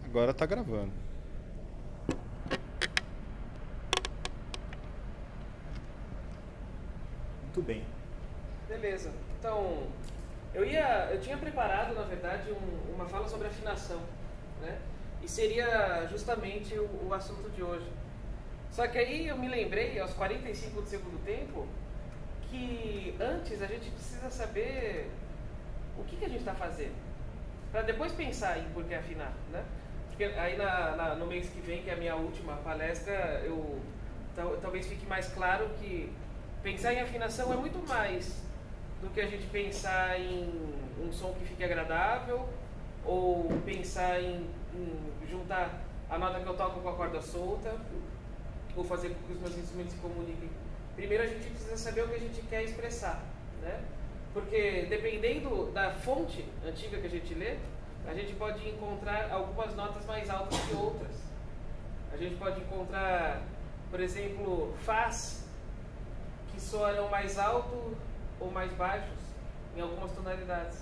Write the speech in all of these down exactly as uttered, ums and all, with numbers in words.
Agora tá gravando. Muito bem. Beleza. Então, eu ia, eu tinha preparado, na verdade, um, uma fala sobre afinação, né? E seria justamente o, o assunto de hoje. Só que aí eu me lembrei, aos quarenta e cinco do segundo tempo, que antes a gente precisa saber o que, que a gente está fazendo, para depois pensar em por que afinar, né? Porque aí na, na, no mês que vem, que é a minha última palestra, eu tal, talvez fique mais claro que pensar em afinação é muito mais do que a gente pensar em um som que fique agradável, ou pensar em, em juntar a nota que eu toco com a corda solta, ou fazer com que os meus instrumentos se comuniquem. Primeiro a gente precisa saber o que a gente quer expressar, né? Porque dependendo da fonte antiga que a gente lê, a gente pode encontrar algumas notas mais altas que outras. A gente pode encontrar, por exemplo, Fás que soam mais alto ou mais baixos em algumas tonalidades.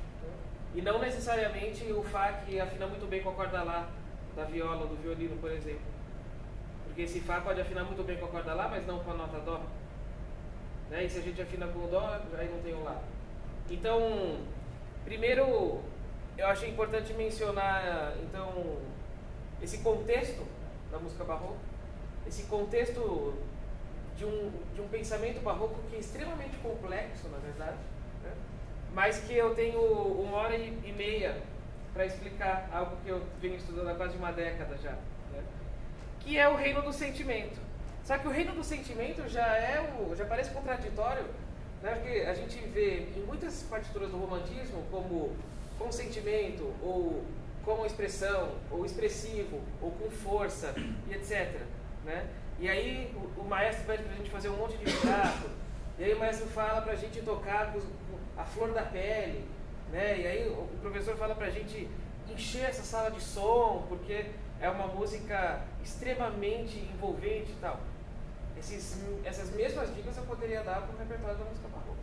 E não necessariamente o Fá que afina muito bem com a corda Lá da viola ou do violino, por exemplo. Porque esse Fá pode afinar muito bem com a corda Lá, mas não com a nota Dó. Né? E se a gente afina com o Dó, aí não tem o Lá. Então, primeiro, eu achei importante mencionar então, esse contexto da música barroca, esse contexto de um, de um pensamento barroco que é extremamente complexo, na verdade, né? Mas que eu tenho uma hora e meia para explicar algo que eu venho estudando há quase uma década já, né? Que é o reino do sentimento. Só que o reino do sentimento já é o, já parece contraditório, né? Porque a gente vê em muitas partituras do romantismo como com sentimento, ou com expressão, ou expressivo, ou com força, e etcétera. Né? E aí o, o maestro pede pra gente fazer um monte de vibrato, e aí o maestro fala pra gente tocar com a flor da pele, né? E aí o, o professor fala pra gente encher essa sala de som, porque é uma música extremamente envolvente e tal. Esses, essas mesmas dicas eu poderia dar para o repertório da música barroca.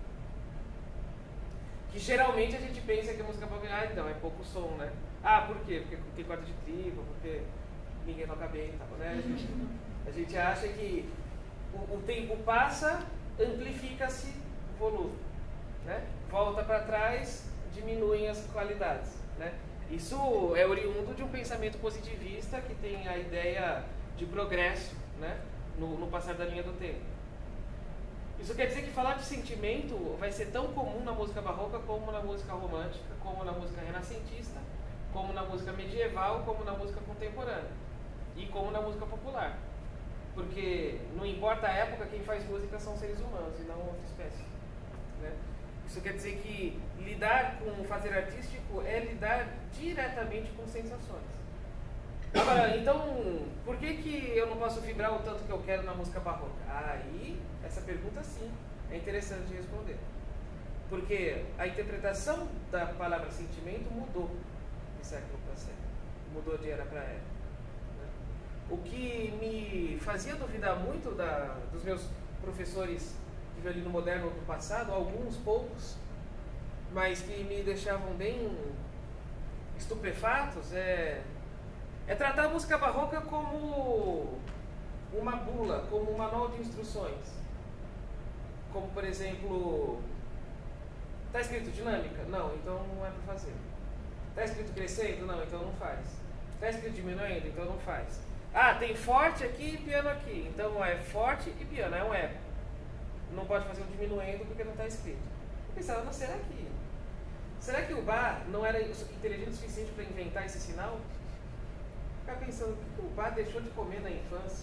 Que geralmente a gente pensa que a música barroca, ah, então, é pouco som, né? Ah, por quê? Porque tem corda de tribo, porque ninguém toca bem e tal, né? A gente, a gente acha que o, o tempo passa, amplifica-se o volume, né? Volta para trás, diminuem as qualidades, né? Isso é oriundo de um pensamento positivista que tem a ideia de progresso, né? No, no passar da linha do tempo. Isso quer dizer que falar de sentimento vai ser tão comum na música barroca como na música romântica, como na música renascentista, como na música medieval, como na música contemporânea e como na música popular. Porque não importa a época, quem faz música são seres humanos e não outra espécie, né? Isso quer dizer que lidar com o fazer artístico é lidar diretamente com sensações. Agora, então, por que que eu não posso vibrar o tanto que eu quero na música barroca? Aí, essa pergunta sim, é interessante de responder. Porque a interpretação da palavra sentimento mudou de século para século. Mudou de era para era. Né? O que me fazia duvidar muito da, dos meus professores de violino moderno do passado, alguns poucos, mas que me deixavam bem estupefatos, é... É tratar a música barroca como uma bula, como um manual de instruções. Como, por exemplo, está escrito dinâmica? Não, então não é para fazer. Está escrito crescendo? Não, então não faz. Está escrito diminuindo? Então não faz. Ah, tem forte aqui e piano aqui. Então é forte e piano, é um eco. Não pode fazer um diminuendo porque não está escrito. Eu pensava, não, será que... Será que o Bach não era inteligente o suficiente para inventar esse sinal? Ficar pensando, o que o Bach deixou de comer na infância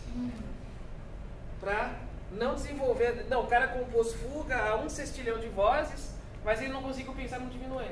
para não desenvolver... Não, o cara compôs fuga a um sextilhão de vozes, mas ele não conseguiu pensar no diminuendo.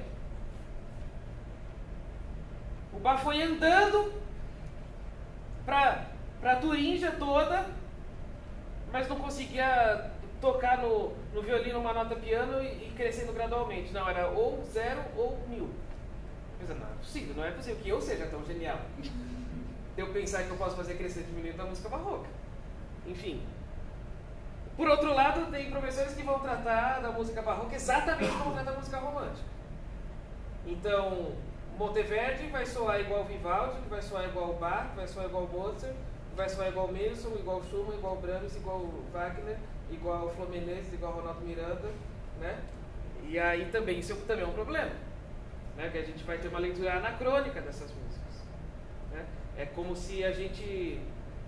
O Bach foi andando para a Turingia toda, mas não conseguia tocar no, no violino uma nota piano e, e crescendo gradualmente. Não, era ou zero ou mil. Pensando, não é possível, não é possível que eu seja tão genial de eu pensar que eu posso fazer crescer e diminuir da música barroca. Enfim. Por outro lado, tem professores que vão tratar da música barroca exatamente como trata a música romântica. Então, Monteverdi vai soar igual Vivaldi, que vai soar igual Bach, que vai soar igual Mozart, que vai soar igual Mendelssohn, igual Schumann, igual Brahms, igual Wagner, igual Fluminense, igual Ronaldo Miranda, né? E aí também, isso também é um problema, né? Que a gente vai ter uma leitura anacrônica dessas músicas, né? É como se a gente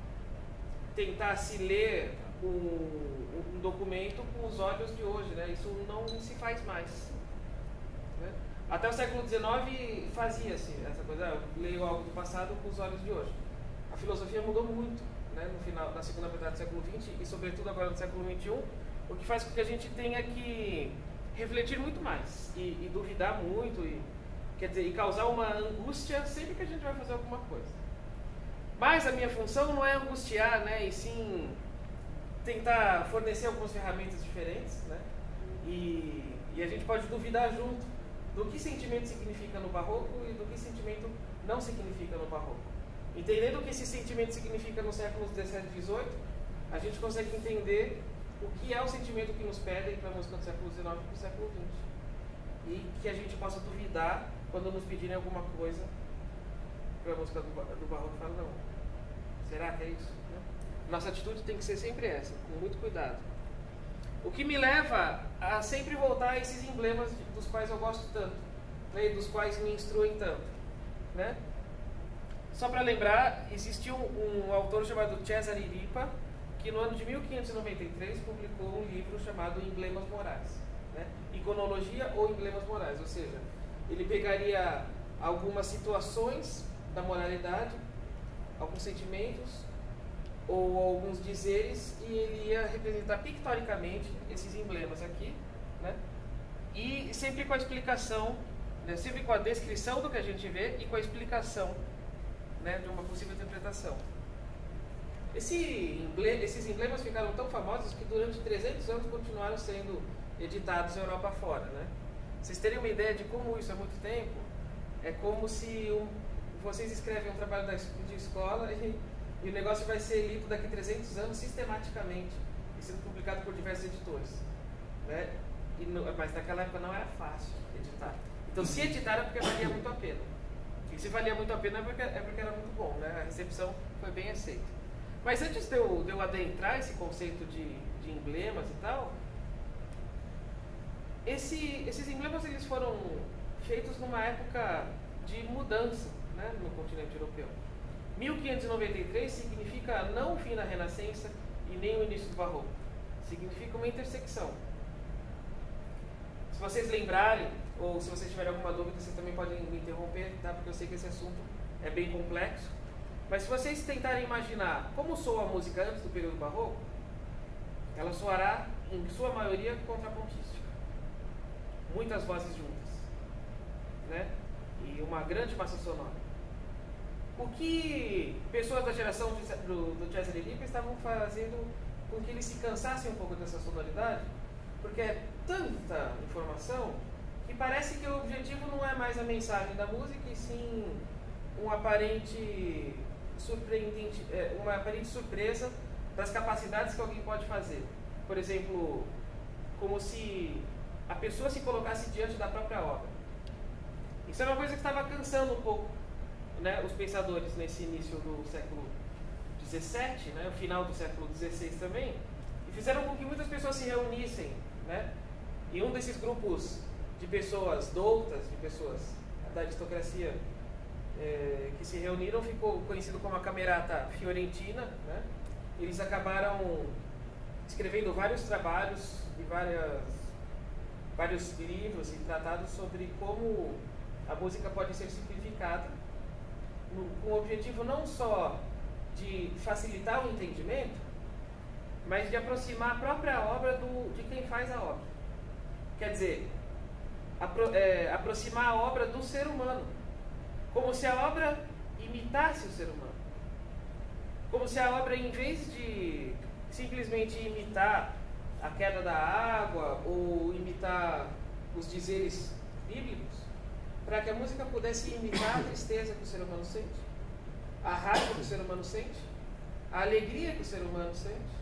tentasse ler um, um documento com os olhos de hoje, né? Isso não se faz mais, né? Até o século dezenove fazia-se essa coisa, eu leio algo do passado com os olhos de hoje. A filosofia mudou muito, né, no final, na segunda metade do século vinte e sobretudo agora no século vinte e um, o que faz com que a gente tenha que refletir muito mais e, e duvidar muito e, quer dizer, e causar uma angústia sempre que a gente vai fazer alguma coisa. Mas a minha função não é angustiar, né, e sim tentar fornecer algumas ferramentas diferentes, né, e, e a gente pode duvidar junto do que sentimento significa no barroco e do que sentimento não significa no barroco. Entendendo o que esse sentimento significa nos séculos dezessete e dezoito, a gente consegue entender o que é o sentimento que nos pedem para a música do século dezenove e para o século vinte. E que a gente possa duvidar quando nos pedirem alguma coisa para a música do, do barroco e falar, não, será que é isso? Né? Nossa atitude tem que ser sempre essa, com muito cuidado. O que me leva a sempre voltar a esses emblemas dos quais eu gosto tanto, né, e dos quais me instruem tanto, né? Só para lembrar, existiu um, um autor chamado Cesare Ripa, que no ano de mil quinhentos e noventa e três publicou um livro chamado Emblemas Morais, né? Iconologia ou Emblemas Morais, ou seja, ele pegaria algumas situações da moralidade, alguns sentimentos ou alguns dizeres, e ele ia representar pictoricamente esses emblemas aqui, né? E sempre com a explicação, né? Sempre com a descrição do que a gente vê e com a explicação, né, de uma possível interpretação. Esse emble esses emblemas ficaram tão famosos que durante trezentos anos continuaram sendo editados na Europa fora, né? Vocês terem uma ideia de como isso é muito tempo, é como se um, vocês escrevem um trabalho da, de escola e E o negócio vai ser lido daqui a trezentos anos sistematicamente e sendo publicado por diversos editores, né? E no, mas naquela época não era fácil editar. Então, se editar é porque valia muito a pena. E se valia muito a pena é porque, é porque era muito bom, né? A recepção foi bem aceita. Mas antes de eu, de eu adentrar esse conceito de, de emblemas e tal, esse, esses emblemas eles foram feitos numa época de mudança, né, no continente europeu. mil quinhentos e noventa e três significa não o fim da Renascença e nem o início do Barroco. Significa uma intersecção. Se vocês lembrarem, ou se vocês tiverem alguma dúvida, vocês também podem me interromper, tá? Porque eu sei que esse assunto é bem complexo. Mas se vocês tentarem imaginar como soa a música antes do período Barroco, ela soará, em sua maioria, contrapontística. Muitas vozes juntas, né? E uma grande massa sonora. O que pessoas da geração de, do, do Cesare Ripa estavam fazendo com que eles se cansassem um pouco dessa sonoridade, porque é tanta informação que parece que o objetivo não é mais a mensagem da música, e sim um aparente surpreendente, é, uma aparente surpresa das capacidades que alguém pode fazer. Por exemplo, como se a pessoa se colocasse diante da própria obra. Isso é uma coisa que estava cansando um pouco, né, os pensadores nesse início do século dezessete, né, o final do século dezesseis também, e fizeram com que muitas pessoas se reunissem, né, e um desses grupos de pessoas doutas, de pessoas da aristocracia, é, que se reuniram, ficou conhecido como a Camerata Fiorentina, né. Eles acabaram escrevendo vários trabalhos e várias, vários livros e tratados sobre como a música pode ser simplificada, no, com o objetivo não só de facilitar o entendimento, mas de aproximar a própria obra do, de quem faz a obra. Quer dizer, apro, é, aproximar a obra do ser humano, como se a obra imitasse o ser humano. Como se a obra, em vez de simplesmente imitar a queda da água ou imitar os dizeres bíblicos, para que a música pudesse imitar a tristeza que o ser humano sente, a raiva que o ser humano sente, a alegria que o ser humano sente,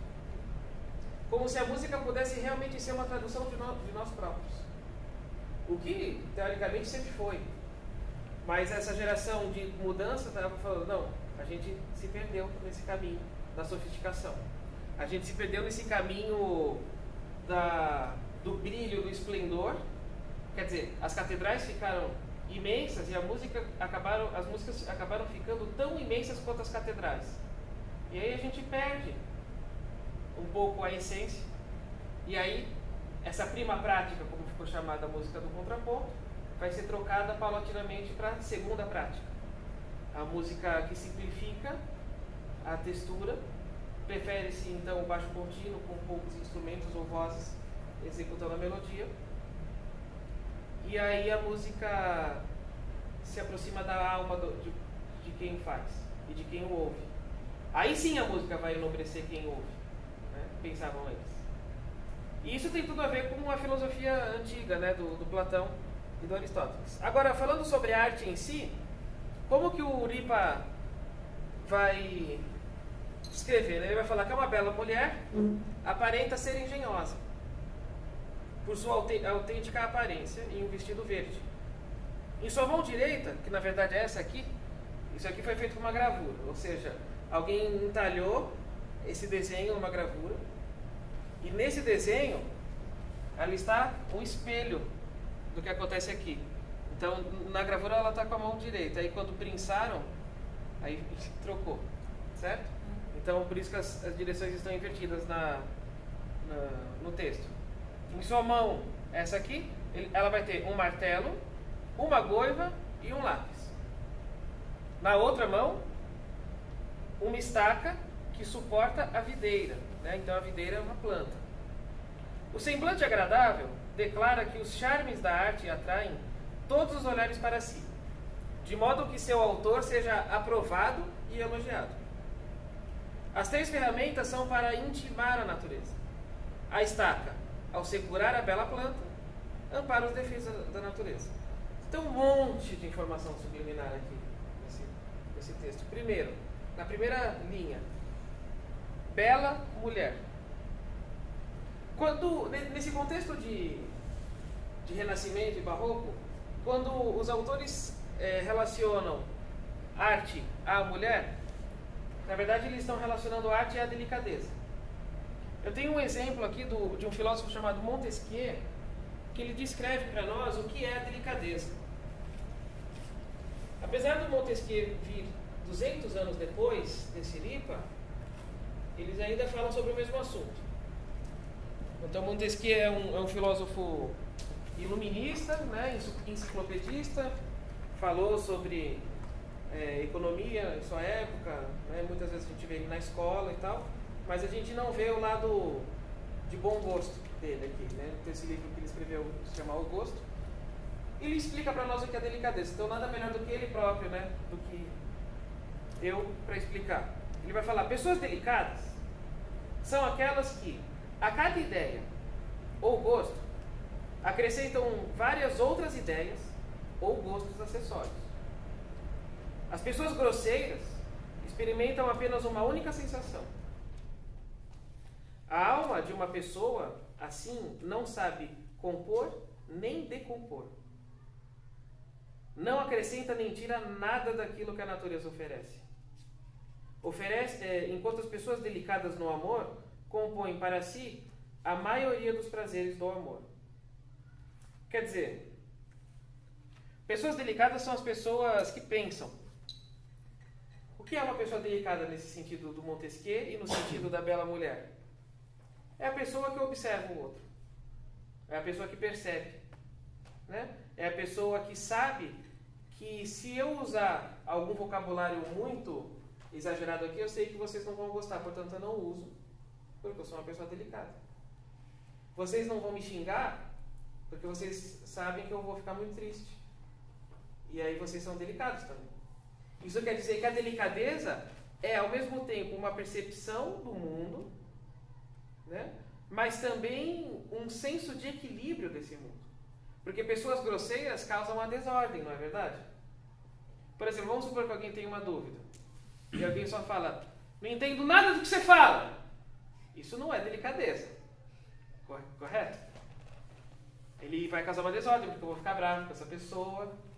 como se a música pudesse realmente ser uma tradução de nós, de nós próprios. O que, teoricamente, sempre foi. Mas essa geração de mudança estava falando, não, a gente se perdeu nesse caminho da sofisticação. A gente se perdeu nesse caminho da, do brilho, do esplendor. Quer dizer, as catedrais ficaram imensas e a música acabaram, as músicas acabaram ficando tão imensas quanto as catedrais. E aí a gente perde um pouco a essência. E aí, essa prima prática, como ficou chamada a música do contraponto, vai ser trocada paulatinamente para a segunda prática. A música que simplifica a textura, prefere-se então o baixo contínuo com poucos instrumentos ou vozes executando a melodia. E aí a música se aproxima da alma do, de, de quem faz e de quem o ouve. Aí sim a música vai enobrecer quem ouve, né? Pensavam eles. E isso tem tudo a ver com a filosofia antiga, né? do, do Platão e do Aristóteles. Agora, falando sobre a arte em si, como que o Ripa vai escrever? Ele vai falar que é uma bela mulher, aparenta ser engenhosa, por sua autêntica aparência em um vestido verde. Em sua mão direita, que na verdade é essa aqui, isso aqui foi feito com uma gravura, ou seja, alguém entalhou esse desenho numa gravura, e nesse desenho ali está um espelho do que acontece aqui. Então, na gravura ela está com a mão direita, aí quando prensaram, aí trocou, certo? Então, por isso que as, as direções estão invertidas na, na, no texto. Em sua mão, essa aqui, ele, ela vai ter um martelo, uma goiva e um lápis. Na outra mão, uma estaca que suporta a videira, né? Então a videira é uma planta. O semblante agradável declara que os charmes da arte atraem todos os olhares para si, de modo que seu autor seja aprovado e elogiado. As três ferramentas são para intimar a natureza. A estaca, ao segurar a bela planta, ampara os defeitos da natureza. Tem um monte de informação subliminar aqui nesse, nesse texto. Primeiro, na primeira linha, bela mulher. Quando, nesse contexto de, de Renascimento e Barroco, quando os autores é, relacionam arte à mulher, na verdade eles estão relacionando arte à delicadeza. Eu tenho um exemplo aqui do, de um filósofo chamado Montesquieu, que ele descreve para nós o que é a delicadeza. Apesar do Montesquieu vir duzentos anos depois desse Ripa, eles ainda falam sobre o mesmo assunto. Então Montesquieu é um, é um filósofo iluminista, né, enciclopedista, falou sobre é, economia em sua época, né, muitas vezes a gente vê ele na escola e tal, mas a gente não vê o lado de bom gosto dele aqui, né? Tem esse livro que ele escreveu, se chama O Gosto. Ele explica para nós o que é delicadeza, então nada melhor do que ele próprio, né, do que eu para explicar. Ele vai falar, pessoas delicadas são aquelas que a cada ideia ou gosto acrescentam várias outras ideias ou gostos acessórios. As pessoas grosseiras experimentam apenas uma única sensação. A alma de uma pessoa, assim, não sabe compor nem decompor. Não acrescenta nem tira nada daquilo que a natureza oferece. Oferece, é, enquanto as pessoas delicadas no amor compõem para si a maioria dos prazeres do amor. Quer dizer, pessoas delicadas são as pessoas que pensam. O que é uma pessoa delicada nesse sentido do Montesquieu e no sentido da bela mulher? É a pessoa que observa o outro. É a pessoa que percebe. Né? É a pessoa que sabe que se eu usar algum vocabulário muito exagerado aqui, eu sei que vocês não vão gostar, portanto eu não uso, porque eu sou uma pessoa delicada. Vocês não vão me xingar, porque vocês sabem que eu vou ficar muito triste. E aí vocês são delicados também. Isso quer dizer que a delicadeza é ao mesmo tempo uma percepção do mundo, né? Mas também um senso de equilíbrio desse mundo. Porque pessoas grosseiras causam a desordem, não é verdade? Por exemplo, vamos supor que alguém tem uma dúvida. E alguém só fala, não entendo nada do que você fala. Isso não é delicadeza. Correto? Ele vai causar uma desordem, porque eu vou ficar bravo com essa pessoa.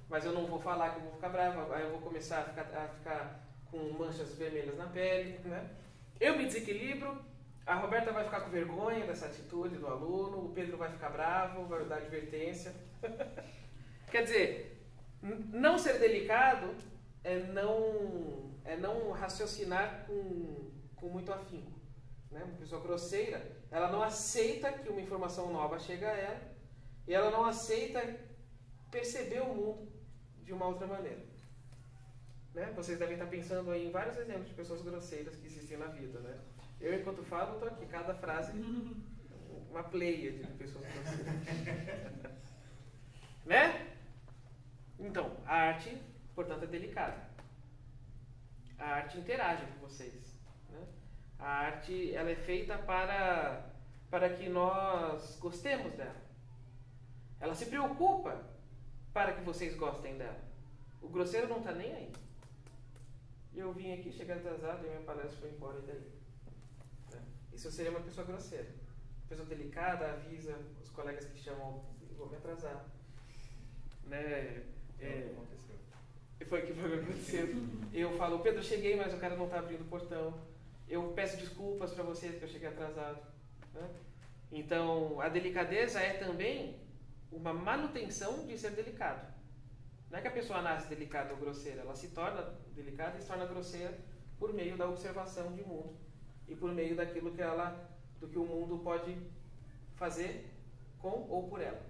mas eu não vou falar que eu vou ficar bravo, aí eu vou começar a ficar, a ficar com manchas vermelhas na pele, né? Eu me desequilibro, a Roberta vai ficar com vergonha dessa atitude do aluno, o Pedro vai ficar bravo, vai dar advertência. Quer dizer, não ser delicado é não, é não raciocinar com, com muito afinco. Né? Uma pessoa grosseira, ela não aceita que uma informação nova chega a ela e ela não aceita perceber o mundo de uma outra maneira. Né? Vocês devem estar pensando aí em vários exemplos de pessoas grosseiras que existem na vida. Né? Eu, enquanto falo, estou aqui, cada frase, uma pleiade de pessoas grosseiras. Né? Então, a arte, portanto, é delicada. A arte interage com vocês. Né? A arte, ela é feita para, para que nós gostemos dela. Ela se preocupa para que vocês gostem dela. O grosseiro não está nem aí. Eu vim aqui, cheguei atrasado e minha palestra foi embora e daí. Né? Isso seria uma pessoa grosseira. Uma pessoa delicada, avisa os colegas que chamam, vou me atrasar. Né? É, foi o que foi aconteceu. Eu falo, Pedro, cheguei, mas o cara não está abrindo o portão. Eu peço desculpas para vocês que eu cheguei atrasado. Né? Então, a delicadeza é também uma manutenção de ser delicado. Não é que a pessoa nasce delicada ou grosseira, ela se torna delicada e se torna grosseira por meio da observação de mundo e por meio daquilo que ela, do que o mundo pode fazer com ou por ela.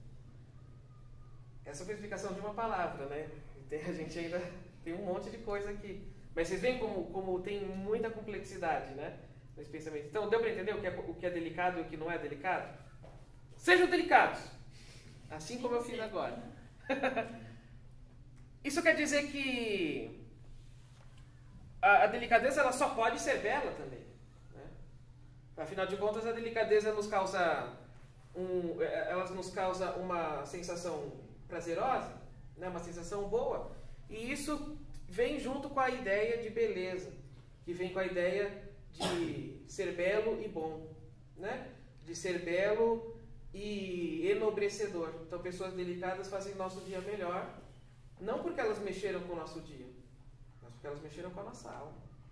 Essa foi a explicação de uma palavra, né? Tem, a gente ainda tem um monte de coisa aqui. Mas vocês veem como, como tem muita complexidade, né? Nesse pensamento. Então, deu para entender o que, é, o que é delicado e o que não é delicado? Sejam delicados! Assim como eu fiz agora. Isso quer dizer que a, a delicadeza ela só pode ser bela também. Né? Afinal de contas, a delicadeza nos causa, um, ela nos causa uma sensação prazerosa, né? Uma sensação boa. E isso vem junto com a ideia de beleza, que vem com a ideia de ser belo e bom, né? De ser belo e enobrecedor. Então, pessoas delicadas fazem nosso dia melhor, não porque elas mexeram com o nosso dia, mas porque elas mexeram com a nossa alma.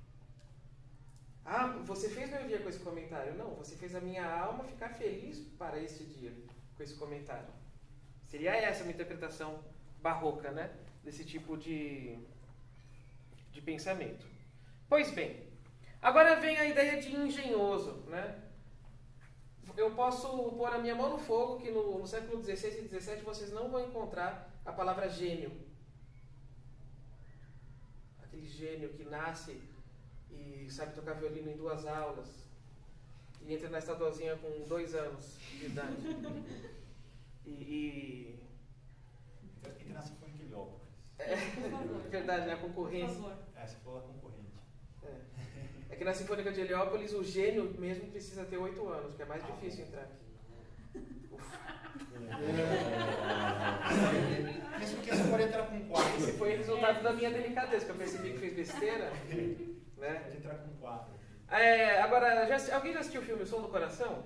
Ah, você fez meu dia com esse comentário. Não, você fez a minha alma ficar feliz para este dia com esse comentário. Seria essa uma interpretação barroca, né? Desse tipo de, de pensamento. Pois bem, agora vem a ideia de engenhoso, né? Eu posso pôr a minha mão no fogo que no, no século dezesseis e dezessete vocês não vão encontrar a palavra gênio. Aquele gênio que nasce e sabe tocar violino em duas aulas e entra na estadualzinha com dois anos de idade. E... e... E nasce com Heliópolis. É, é verdade, né? A concorrência. É, você falou a concorrente. É. É que na Sinfônica de Heliópolis o gênio mesmo precisa ter oito anos, que é mais difícil entrar aqui. Isso porque você pode entrar com quatro. Esse foi o resultado da minha delicadeza, que eu percebi que fez besteira. Né? Pode entrar com quatro. É, agora, já, alguém já assistiu o filme O Som do Coração?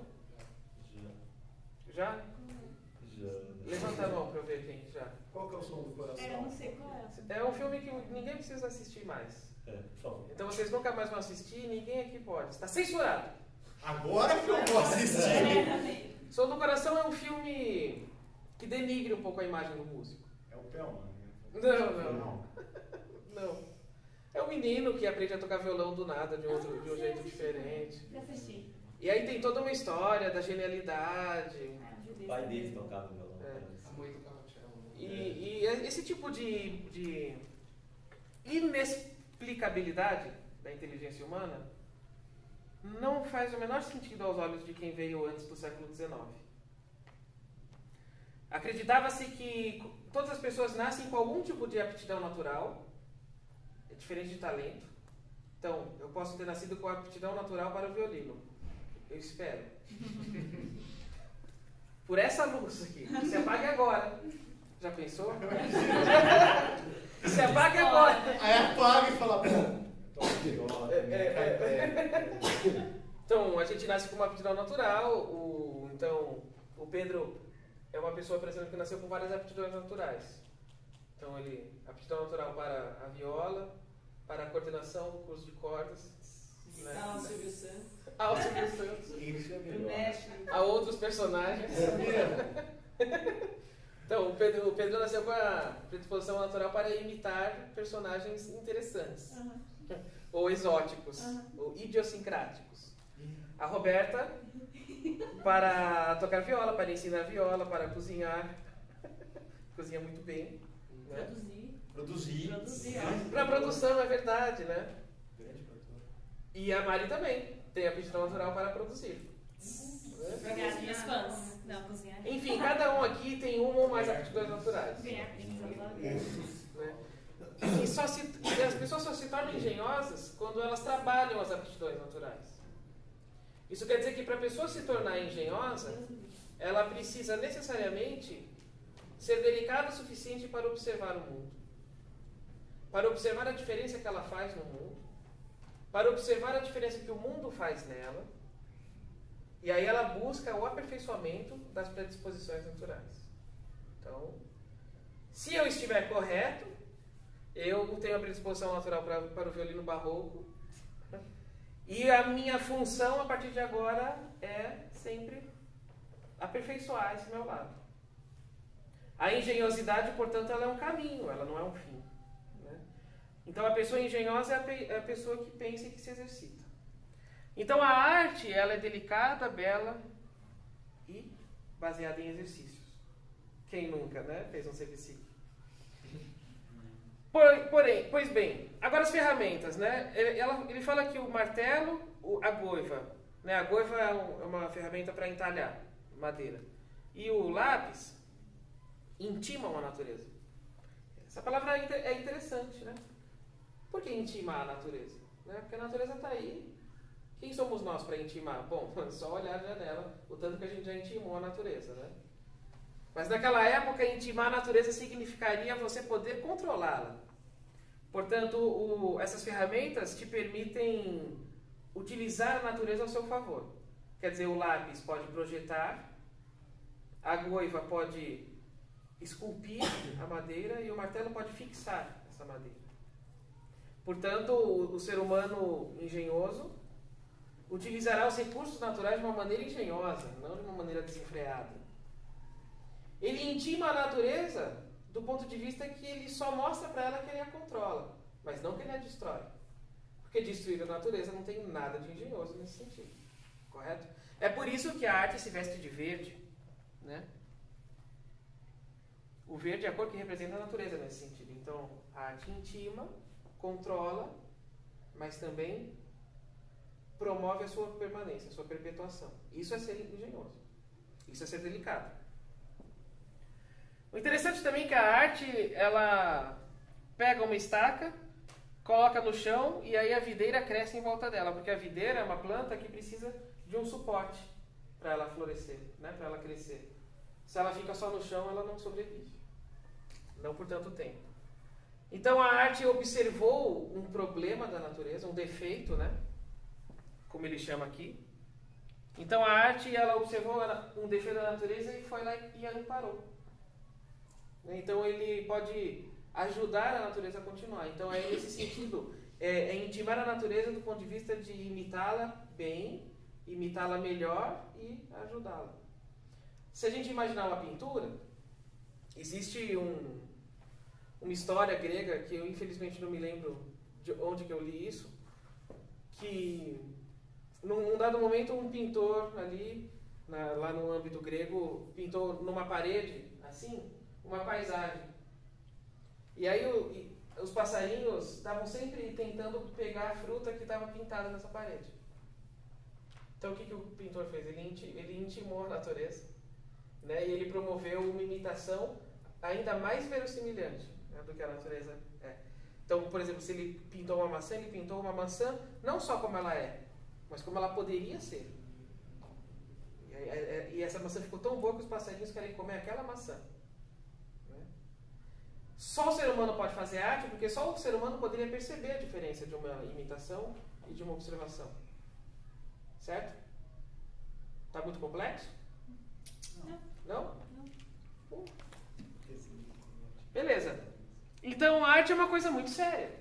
Já. Já? Já. Levanta a mão pra eu ver quem já. Qual que é o som do coração? É, eu não sei qual é. É um filme que ninguém precisa assistir mais. É, por favor. Então vocês nunca mais vão assistir, ninguém aqui pode. Está censurado. Agora que eu vou assistir. Som do Coração é um filme que denigre um pouco a imagem do músico. É o Pelman. Não, não, não. Não. É um menino que aprende a tocar violão do nada, de, outro, Ah, de um sim, jeito assisti. diferente. Já assisti. E aí tem toda uma história da genialidade. Ah, O pai dele tocava violão. É. Muito carro-chão. E, e esse tipo de, de inexplicabilidade da inteligência humana não faz o menor sentido aos olhos de quem veio antes do século dezenove. Acreditava-se que todas as pessoas nascem com algum tipo de aptidão natural, é diferente de talento. Então, eu posso ter nascido com aptidão natural para o violino. Eu espero. Por essa luz aqui. Se apague agora. Já pensou? Se apague agora. Aí apaga e fala, pô, toca viola, É, é, é. Então, a gente nasce com uma aptidão natural. O, então, o Pedro é uma pessoa, por exemplo, que nasceu com várias aptidões naturais. Então, ele, aptidão natural para a viola, para a coordenação, curso de cordas. Né? Ah, o Silvio Santos. Ah, o Silvio Santos. Isso é O melhor. México. A outros personagens. Então, o Pedro, o Pedro nasceu com a predisposição natural para imitar personagens interessantes. Uhum. Ou exóticos. Uhum. Ou idiosincráticos. A Roberta, para tocar viola, para ensinar viola, para cozinhar. Cozinha muito bem. Né? Produzir. Produzir. Produzir, ó. Para produção, é verdade, né? Grande produtor. E a Mari também tem a aptidão natural para produzir. Né? Pra ganhar as minhas fãs. Não, cozinhar. Enfim, cada um aqui tem uma ou mais aptidões naturais. Ganhar princesa. Né? E, só se, e as pessoas só se tornam engenhosas quando elas trabalham as aptidões naturais. Isso quer dizer que para a pessoa se tornar engenhosa, ela precisa necessariamente ser delicada o suficiente para observar o mundo, para observar a diferença que ela faz no mundo, para observar a diferença que o mundo faz nela, e aí ela busca o aperfeiçoamento das predisposições naturais. Então, se eu estiver correto, eu tenho a predisposição natural para, para o violino barroco, e a minha função a partir de agora é sempre aperfeiçoar esse meu lado. A engenhosidade, portanto, ela é um caminho, ela não é um fim. Né? Então, a pessoa engenhosa é a, pe- é a pessoa que pensa e que se exercita. Então, a arte, ela é delicada, bela e baseada em exercícios. Quem nunca, né? Fez um C V C. Por- Porém, pois bem, agora as ferramentas, né? Ele, ela- ele fala que o martelo, o- a goiva, né? A goiva é um- é uma ferramenta para entalhar madeira. E o lápis intimam a natureza. Essa palavra é inter- é interessante, né? Por que intimar a natureza? Né? Porque a natureza está aí. Quem somos nós para intimar? Bom, é só olhar a janela, o tanto que a gente já intimou a natureza, né? Mas naquela época, intimar a natureza significaria você poder controlá-la. Portanto, o, essas ferramentas te permitem utilizar a natureza ao seu favor. Quer dizer, o lápis pode projetar, a goiva pode esculpir a madeira e o martelo pode fixar essa madeira. Portanto, o, o ser humano engenhoso utilizará os recursos naturais de uma maneira engenhosa, não de uma maneira desenfreada. Ele intima a natureza do ponto de vista que ele só mostra para ela que ele a controla, mas não que ele a destrói. Porque destruir a natureza não tem nada de engenhoso nesse sentido. Correto? É por isso que a arte se veste de verde. Né? O verde é a cor que representa a natureza nesse sentido. Então, a arte intima, controla, mas também promove a sua permanência, a sua perpetuação. Isso é ser engenhoso. Isso é ser delicado. O interessante também é que a arte, ela pega uma estaca, coloca no chão e aí a videira cresce em volta dela, porque a videira é uma planta que precisa de um suporte para ela florescer, né? Para ela crescer. Se ela fica só no chão, ela não sobrevive. Não por tanto tempo. Então a arte observou um problema da natureza, um defeito, né? Como ele chama aqui. Então a arte, ela observou um defeito da natureza e foi lá e amparou. Então ele pode ajudar a natureza a continuar. Então é nesse sentido, é, é intimar a natureza do ponto de vista de imitá-la bem, imitá-la melhor e ajudá-la. Se a gente imaginar uma pintura, existe um, uma história grega, que eu infelizmente não me lembro de onde que eu li isso, que num, num dado momento um pintor ali, na, lá no âmbito grego, pintou numa parede, assim, uma paisagem. E aí o, e, os passarinhos estavam sempre tentando pegar a fruta que estava pintada nessa parede. Então o que, que o pintor fez? Ele, inti, ele intimou a natureza, né? E ele promoveu uma imitação ainda mais verossimilhante, né, do que a natureza é. Então, por exemplo, se ele pintou uma maçã, ele pintou uma maçã não só como ela é, mas como ela poderia ser. E, e essa maçã ficou tão boa que os passarinhos querem comer aquela maçã. Só o ser humano pode fazer arte, porque só o ser humano poderia perceber a diferença de uma imitação e de uma observação. Certo? Está muito complexo? Não. Não? Não. Uh. Beleza. Então, a arte é uma coisa muito séria.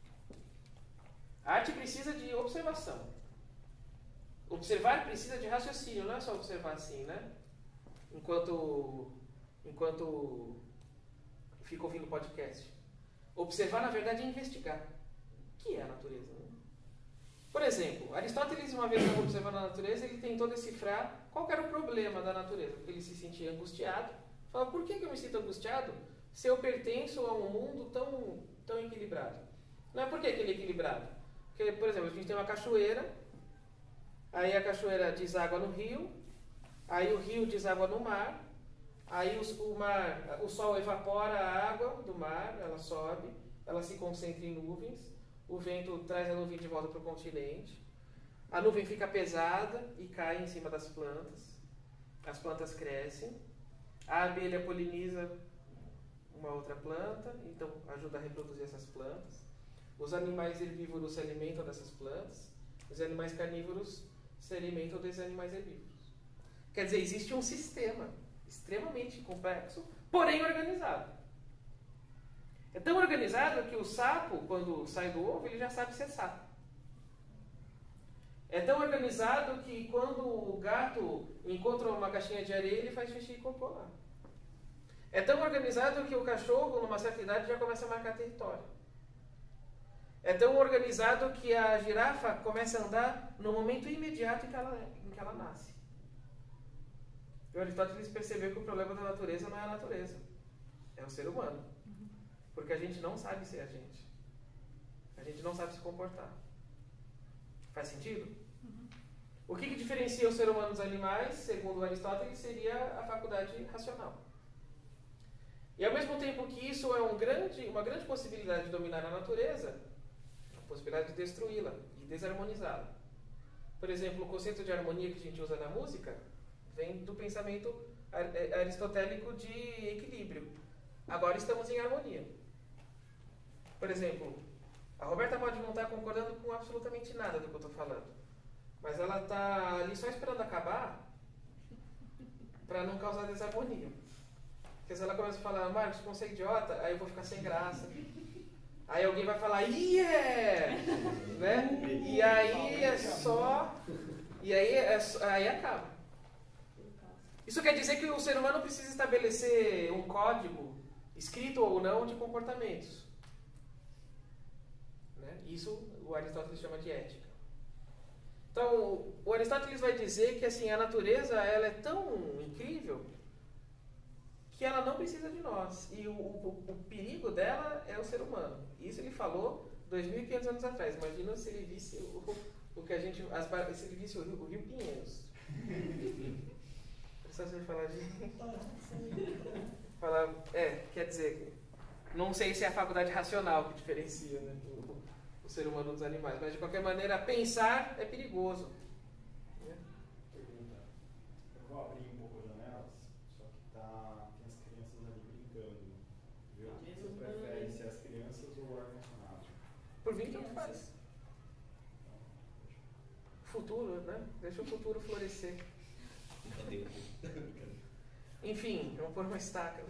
A arte precisa de observação. Observar precisa de raciocínio, não é só observar assim, né? Enquanto, enquanto fica ouvindo podcast. Observar, na verdade, é investigar. O que é a natureza? Né? Por exemplo, Aristóteles, uma vez observando a natureza, ele tentou decifrar qual era o problema da natureza. Porque ele se sentia angustiado. Falava, por que, que eu me sinto angustiado se eu pertenço a um mundo tão, tão equilibrado? Não é por que, que ele é equilibrado? Porque, por exemplo, a gente tem uma cachoeira, aí a cachoeira deságua no rio, aí o rio deságua no mar, aí o, o, mar, o sol evapora a água do mar, ela sobe, ela se concentra em nuvens, o vento traz a nuvem de volta para o continente, a nuvem fica pesada e cai em cima das plantas, as plantas crescem, a abelha poliniza uma outra planta, então ajuda a reproduzir essas plantas. Os animais herbívoros se alimentam dessas plantas, os animais carnívoros se alimentam desses animais herbívoros. Quer dizer, existe um sistema extremamente complexo, porém organizado. É tão organizado que o sapo, quando sai do ovo, ele já sabe ser sapo. É tão organizado que quando o gato encontra uma caixinha de areia, ele faz xixi e cocô lá. É tão organizado que o cachorro, numa certa idade, já começa a marcar território. É tão organizado que a girafa começa a andar no momento imediato em que ela, em que ela nasce. E o Aristóteles percebeu que o problema da natureza não é a natureza, é o ser humano. Porque a gente não sabe ser a gente. A gente não sabe se comportar. Faz sentido? Uhum. O que, que diferencia o ser humano dos animais, segundo Aristóteles, seria a faculdade racional. E ao mesmo tempo que isso é um grande, uma grande possibilidade de dominar a natureza, a possibilidade de destruí-la e desarmonizá-la. Por exemplo, o conceito de harmonia que a gente usa na música vem do pensamento aristotélico de equilíbrio. Agora estamos em harmonia. Por exemplo, a Roberta pode não estar concordando com absolutamente nada do que eu estou falando, mas ela está ali só esperando acabar para não causar desarmonia. Porque se ela começa a falar, Marcos, você é idiota, aí eu vou ficar sem graça. Aí alguém vai falar, yeah! Né? E aí é só... E aí, é, aí acaba. Isso quer dizer que o ser humano precisa estabelecer um código, escrito ou não, de comportamentos. Né? Isso o Aristóteles chama de ética. Então, o Aristóteles vai dizer que assim, a natureza ela é tão incrível que ela não precisa de nós. E o, o, o perigo dela é o ser humano. Isso ele falou dois mil e quinhentos anos atrás. Imagina se ele visse o, o que a gente... As, se ele visse o Rio, o Rio Pinheiros. Só você falar de... falar, é, quer dizer... Não sei se é a faculdade racional que diferencia, né, o, o ser humano dos animais. Mas, de qualquer maneira, pensar é perigoso. Né? Pergunta. Eu vou abrir um pouco as janelas, só que tá, tem as crianças ali brincando. Viu? Você prefere ser as crianças ou o ar-condicionado? Por mim, tanto faz. Futuro, né? Deixa o futuro florescer. Enfim, vamos pôr uma estaca.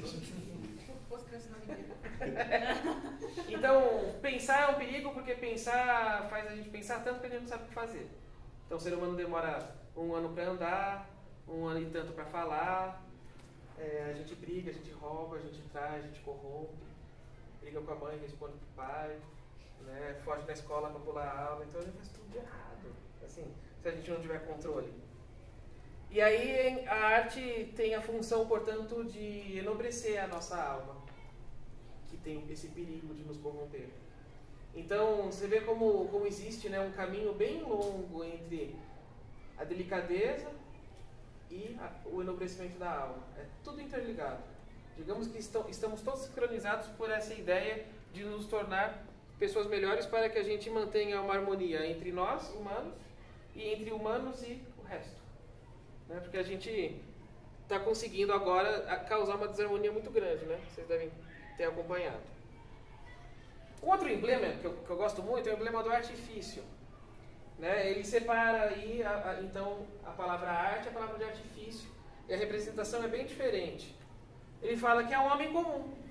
Então, pensar é um perigo porque pensar faz a gente pensar tanto que a gente não sabe o que fazer. Então, o ser humano demora um ano para andar, um ano e tanto para falar, é, a gente briga, a gente rouba, a gente trai, a gente corrompe, briga com a mãe, responde com o pai, né, foge da escola para pular a aula, então a gente faz tudo errado, assim, se a gente não tiver controle. E aí a arte tem a função, portanto, de enobrecer a nossa alma, que tem esse perigo de nos corromper. Então, você vê como, como existe, né, um caminho bem longo entre a delicadeza e a, o enobrecimento da alma. É tudo interligado. Digamos que estão, estamos todos sincronizados por essa ideia de nos tornar pessoas melhores para que a gente mantenha uma harmonia entre nós, humanos, e entre humanos e o resto. Né? Porque a gente está conseguindo agora causar uma desarmonia muito grande, né? Vocês devem ter acompanhado. Um outro emblema que eu, que eu gosto muito é o emblema do artifício. Né? Ele separa aí, a, a, então, a palavra arte e a palavra de artifício. E a representação é bem diferente. Ele fala que é um homem comum.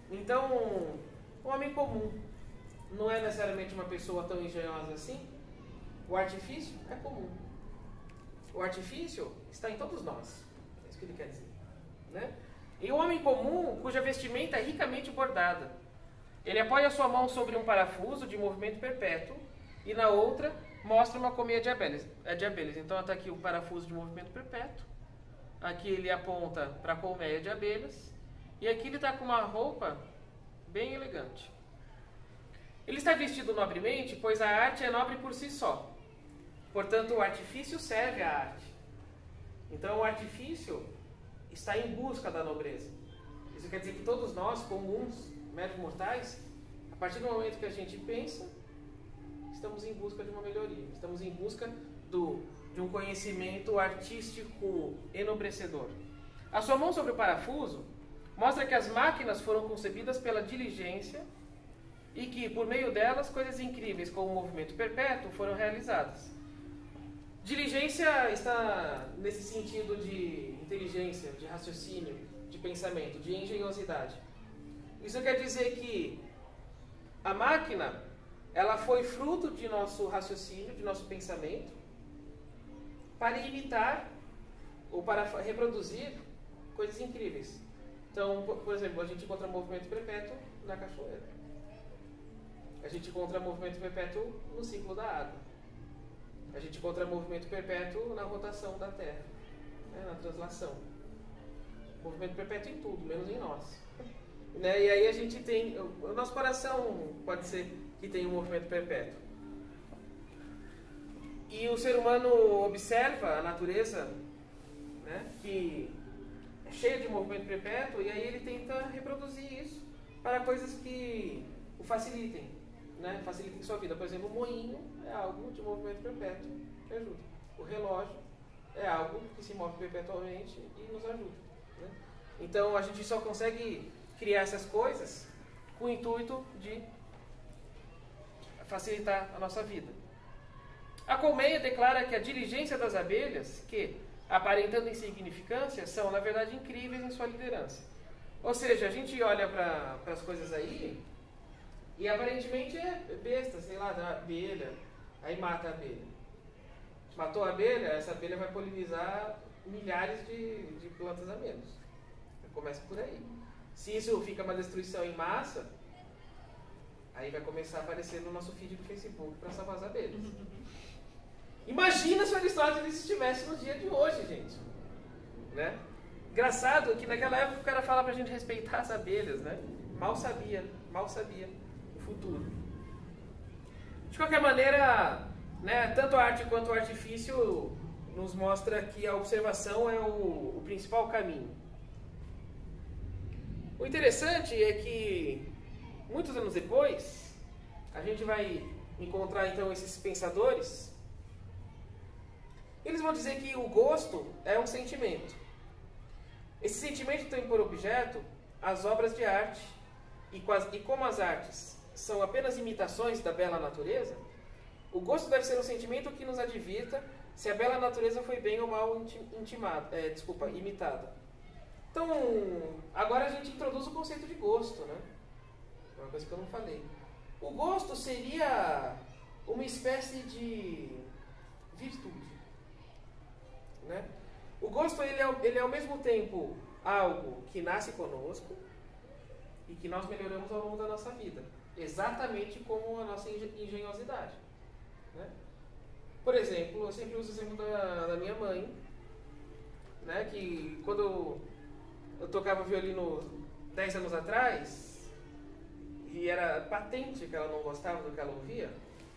Então, o homem comum não é necessariamente uma pessoa tão engenhosa assim. O artifício é comum. O artifício está em todos nós. É isso que ele quer dizer, né? E o homem comum, cuja vestimenta é ricamente bordada, ele apoia sua mão sobre um parafuso de movimento perpétuo e na outra mostra uma colmeia de abelhas. É de abelhas. Então está aqui o parafuso de movimento perpétuo. Aqui ele aponta para a colmeia de abelhas. E aqui ele está com uma roupa bem elegante. Ele está vestido nobremente, pois a arte é nobre por si só. Portanto, o artifício serve à arte. Então, o artifício está em busca da nobreza. Isso quer dizer que todos nós, comuns, méros mortais, a partir do momento que a gente pensa, estamos em busca de uma melhoria. Estamos em busca do, de um conhecimento artístico enobrecedor. A sua mão sobre o parafuso mostra que as máquinas foram concebidas pela diligência e que, por meio delas, coisas incríveis como o movimento perpétuo foram realizadas. Diligência está nesse sentido de inteligência, de raciocínio, de pensamento, de engenhosidade. Isso quer dizer que a máquina, ela foi fruto de nosso raciocínio, de nosso pensamento, para imitar ou para reproduzir coisas incríveis. Então, por exemplo, a gente encontra movimento perpétuo na cachoeira. A gente encontra movimento perpétuo no ciclo da água. A gente encontra movimento perpétuo na rotação da Terra, né, na translação. Movimento perpétuo em tudo, menos em nós. Né? E aí a gente tem... O nosso coração pode ser que tenha um movimento perpétuo. E o ser humano observa a natureza, né, que é cheia de movimento perpétuo, e aí ele tenta reproduzir isso para coisas que o facilitem. Né, facilitem sua vida. Por exemplo, o moinho é algo de movimento perpétuo que ajuda. O relógio é algo que se move perpetuamente e nos ajuda. Né? Então a gente só consegue criar essas coisas com o intuito de facilitar a nossa vida. A colmeia declara que a diligência das abelhas, que, aparentando insignificância, são na verdade incríveis em sua liderança. Ou seja, a gente olha para as coisas aí e aparentemente é besta, sei lá, da abelha, aí mata a abelha. Matou a abelha, essa abelha vai polinizar milhares de, de plantas a menos. Começa por aí. Se isso fica uma destruição em massa, aí vai começar a aparecer no nosso feed do Facebook para salvar as abelhas. Imagina se o Aristóteles estivesse no dia de hoje, gente. Né? Engraçado que naquela época o cara fala pra gente respeitar as abelhas, né? Mal sabia, mal sabia. Futuro. De qualquer maneira, né, tanto a arte quanto o artifício nos mostra que a observação é o, o principal caminho. O interessante é que, muitos anos depois, a gente vai encontrar então esses pensadores. Eles vão dizer que o gosto é um sentimento. Esse sentimento tem por objeto as obras de arte, e, e como as artes são apenas imitações da bela natureza, o gosto deve ser um sentimento que nos advirta se a bela natureza foi bem ou mal intimada, é, desculpa, imitada. Então, agora a gente introduz o conceito de gosto, né? É uma coisa que eu não falei. O gosto seria uma espécie de virtude, né? O gosto ele é, ele é ao mesmo tempo algo que nasce conosco e que nós melhoramos ao longo da nossa vida. Exatamente como a nossa engenhosidade. Né? Por exemplo, eu sempre uso o exemplo da, da minha mãe, né, que quando eu, eu tocava violino dez anos atrás, e era patente que ela não gostava do que ela ouvia,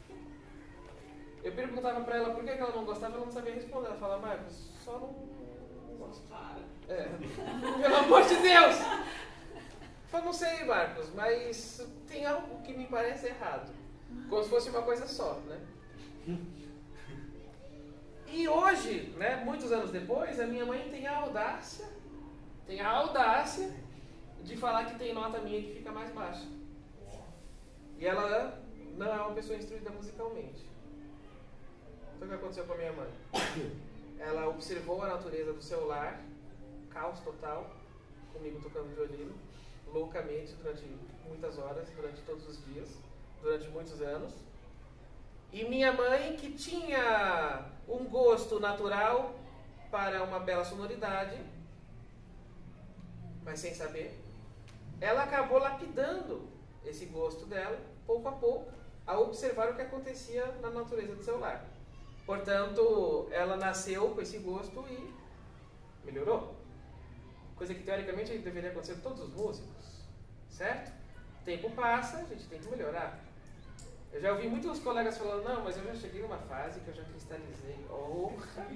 eu perguntava pra ela por que ela não gostava, ela não sabia responder. Ela falava, Marcos, só não, não gosto. É. Pelo amor de Deus! Eu falei, não sei, Marcos, mas tem algo que me parece errado. Como se fosse uma coisa só, né? E hoje, né, muitos anos depois, a minha mãe tem a audácia, tem a audácia de falar que tem nota minha que fica mais baixa. E ela não é uma pessoa instruída musicalmente. Então o que aconteceu com a minha mãe? Ela observou a natureza do seu lar, caos total, comigo tocando violino, loucamente durante muitas horas, durante todos os dias, durante muitos anos. E minha mãe, que tinha um gosto natural para uma bela sonoridade, mas sem saber, ela acabou lapidando esse gosto dela, pouco a pouco, a observar o que acontecia na natureza do seu lar. Portanto, ela nasceu com esse gosto e melhorou. Coisa que teoricamente deveria acontecer com todos os músicos, certo? O tempo passa, a gente tem que melhorar. Eu já ouvi muitos colegas falando, não, mas eu já cheguei numa fase que eu já cristalizei. Oh!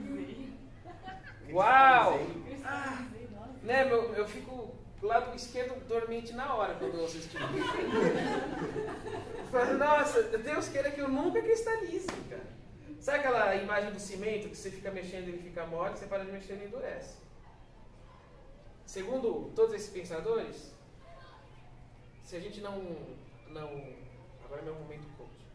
Uau! Ah, né, meu, eu fico do lado esquerdo dormente na hora quando eu ouço esse tipo de coisa. Falo, nossa, Deus queira que eu nunca cristalize, cara. Sabe aquela imagem do cimento que você fica mexendo e ele fica mole, você para de mexer e ele endurece? Segundo todos esses pensadores, se a gente não... não agora é meu momento coach.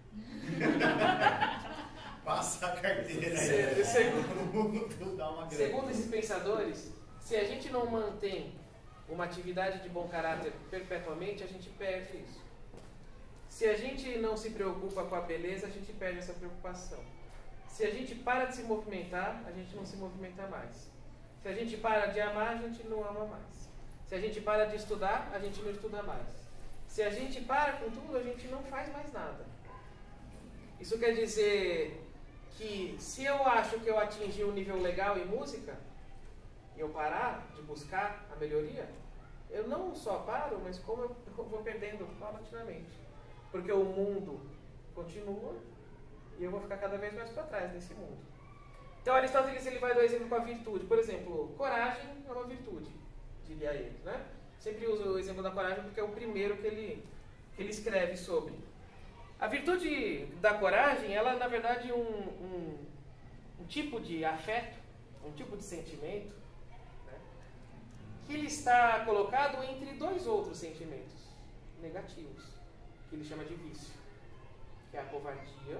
Passa a carteira se, aí. Segundo, Dá uma segundo esses pensadores, se a gente não mantém uma atividade de bom caráter perpetuamente, a gente perde isso. Se a gente não se preocupa com a beleza, a gente perde essa preocupação. Se a gente para de se movimentar, a gente não se movimenta mais. Se a gente para de amar, a gente não ama mais. Se a gente para de estudar, a gente não estuda mais. Se a gente para com tudo, a gente não faz mais nada. Isso quer dizer que se eu acho que eu atingi um nível legal em música, e eu parar de buscar a melhoria, eu não só paro, mas como eu vou perdendo paulatinamente. Porque o mundo continua e eu vou ficar cada vez mais para trás desse mundo. Então Aristóteles ele vai dar exemplo com a virtude. Por exemplo, coragem é uma virtude, diria ele, né? Sempre uso o exemplo da coragem porque é o primeiro que ele, que ele escreve sobre. A virtude da coragem, ela é na verdade um, um, um tipo de afeto, um tipo de sentimento, né? Que ele está colocado entre dois outros sentimentos negativos, que ele chama de vício, que é a covardia,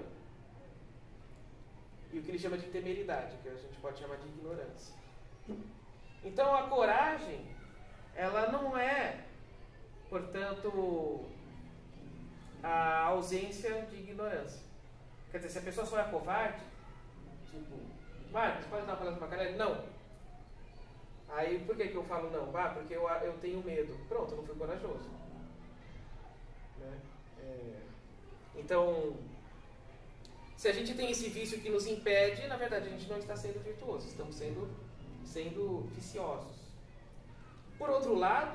e o que ele chama de temeridade, que a gente pode chamar de ignorância. Então a coragem, ela não é, portanto, a ausência de ignorância. Quer dizer, se a pessoa só é covarde, tipo, Marcos, pode dar uma palavra pra caralho? Não. Aí por que, que eu falo não? Ah, porque eu, eu tenho medo. Pronto, eu não fui corajoso. Né? É... Então, se a gente tem esse vício que nos impede, na verdade a gente não está sendo virtuoso, estamos sendo, sendo viciosos. Por outro lado,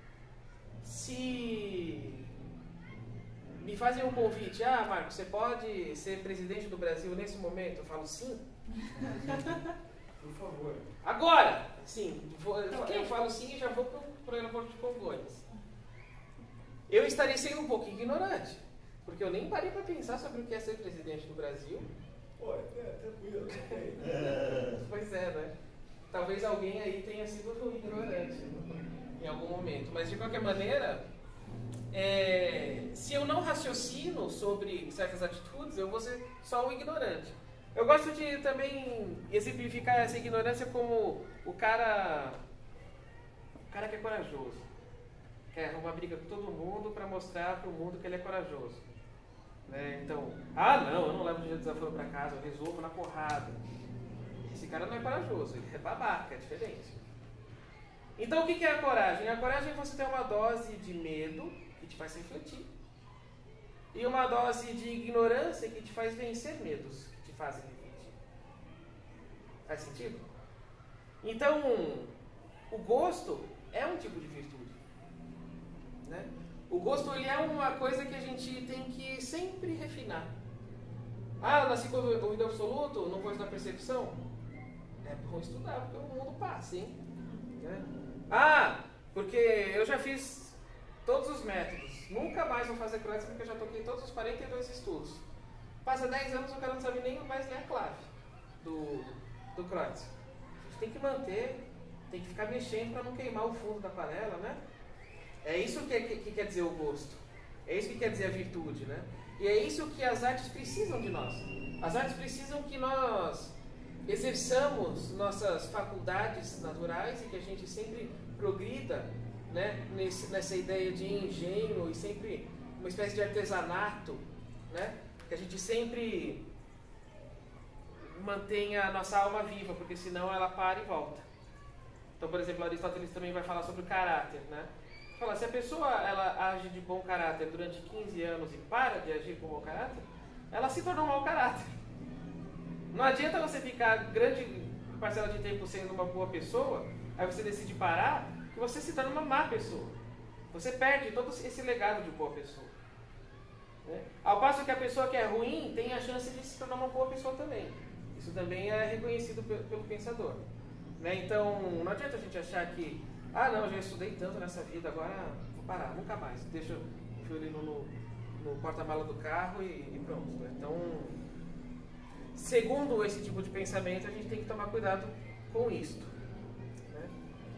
se me fazem um convite, ah, Marcos, você pode ser presidente do Brasil nesse momento? Eu falo sim. Por favor. Agora! Sim, vou, eu, eu falo sim e já vou para o aeroporto de Congonhas. Eu estarei sendo um pouco ignorante, porque eu nem parei para pensar sobre o que é ser presidente do Brasil. Pô, é, é tranquilo. Pois é, né? Talvez alguém aí tenha sido ignorante em algum momento. Mas, de qualquer maneira, é, se eu não raciocino sobre certas atitudes, eu vou ser só um ignorante. Eu gosto de também exemplificar essa ignorância como o cara, o cara que é corajoso. Quer arrumar briga com todo mundo para mostrar para o mundo que ele é corajoso. Né? Então, ah não, eu não levo o desaforo para casa, eu resolvo na porrada. Esse cara não é corajoso, ele é babaca, é diferente. Então o que é a coragem? A coragem é você ter uma dose de medo que te faz refletir e uma dose de ignorância que te faz vencer medos que te fazem refletir. Faz sentido? Então, o gosto é um tipo de virtude. Né? O gosto ele é uma coisa que a gente tem que sempre refinar. Ah, eu nasci com o ouvido absoluto, não vou estudar percepção? É bom estudar, porque o mundo passa, hein? Né? Ah, porque eu já fiz todos os métodos. Nunca mais vou fazer Kreutzer porque eu já toquei todos os quarenta e dois estudos. Passa dez anos o cara não sabe nem mais ler a clave do, do Kreutzer. A gente tem que manter, tem que ficar mexendo para não queimar o fundo da panela, né? É isso que, que, que quer dizer o gosto. É isso que quer dizer a virtude, né? E é isso que as artes precisam de nós. As artes precisam que nós exerçamos nossas faculdades naturais e que a gente sempre progrida né, nesse, nessa ideia de engenho e sempre uma espécie de artesanato, né, que a gente sempre mantenha a nossa alma viva, porque senão ela para e volta. Então, por exemplo, Aristóteles também vai falar sobre o caráter, né? Fala, se a pessoa ela age de bom caráter durante quinze anos e para de agir com bom caráter, ela se tornou um mau caráter. Não adianta você ficar grande parcela de tempo sendo uma boa pessoa, aí você decide parar, que você se torna uma má pessoa. Você perde todo esse legado de boa pessoa. Né? Ao passo que a pessoa que é ruim tem a chance de se tornar uma boa pessoa também. Isso também é reconhecido pelo, pelo pensador. Né? Então, não adianta a gente achar que, ah não, eu já estudei tanto nessa vida, agora vou parar, nunca mais. Deixa o violino no, no porta-mala do carro e, e pronto. Né? Então, segundo esse tipo de pensamento, a gente tem que tomar cuidado com isto. Né?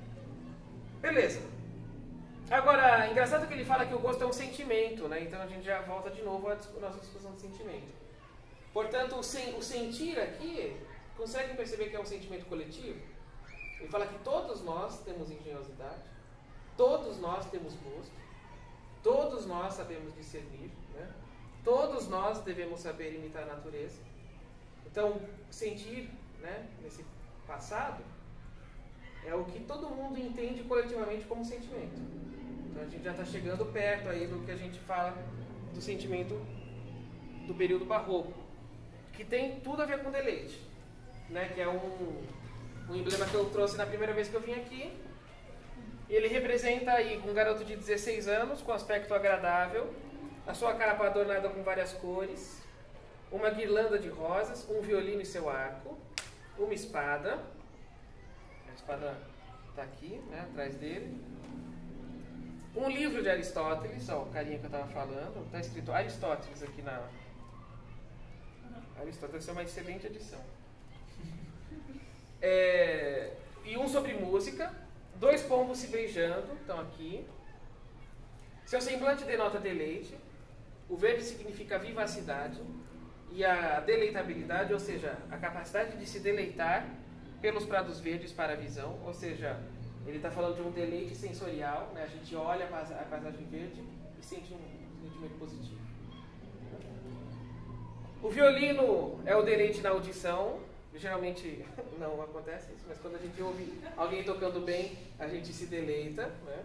Beleza. Agora, engraçado que ele fala que o gosto é um sentimento, né? Então a gente já volta de novo à nossa discussão de sentimento. Portanto, o, sen o sentir aqui, conseguem perceber que é um sentimento coletivo? Ele fala que todos nós temos engenhosidade, todos nós temos gosto, todos nós sabemos discernir, né? Todos nós devemos saber imitar a natureza. Então, sentir, né, nesse passado é o que todo mundo entende coletivamente como sentimento. Então a gente já está chegando perto aí do que a gente fala do sentimento do período barroco, que tem tudo a ver com deleite, né, que é um, um emblema que eu trouxe na primeira vez que eu vim aqui. Ele representa aí um garoto de dezesseis anos com aspecto agradável, a sua capa adornada com várias cores, uma guirlanda de rosas, um violino e seu arco, uma espada, a espada está aqui, né, atrás dele, um livro de Aristóteles, ó, o carinha que eu estava falando, está escrito Aristóteles aqui na... Aristóteles é uma excelente edição. É, e um sobre música, dois pombos se beijando, estão aqui. Seu semblante denota deleite, o verde significa vivacidade, e a deleitabilidade, ou seja, a capacidade de se deleitar pelos prados verdes para a visão, ou seja, ele está falando de um deleite sensorial, né? A gente olha a paisagem verde e sente um sentimento positivo. O violino é o deleite na audição, geralmente não acontece isso, mas quando a gente ouve alguém tocando bem, a gente se deleita, né?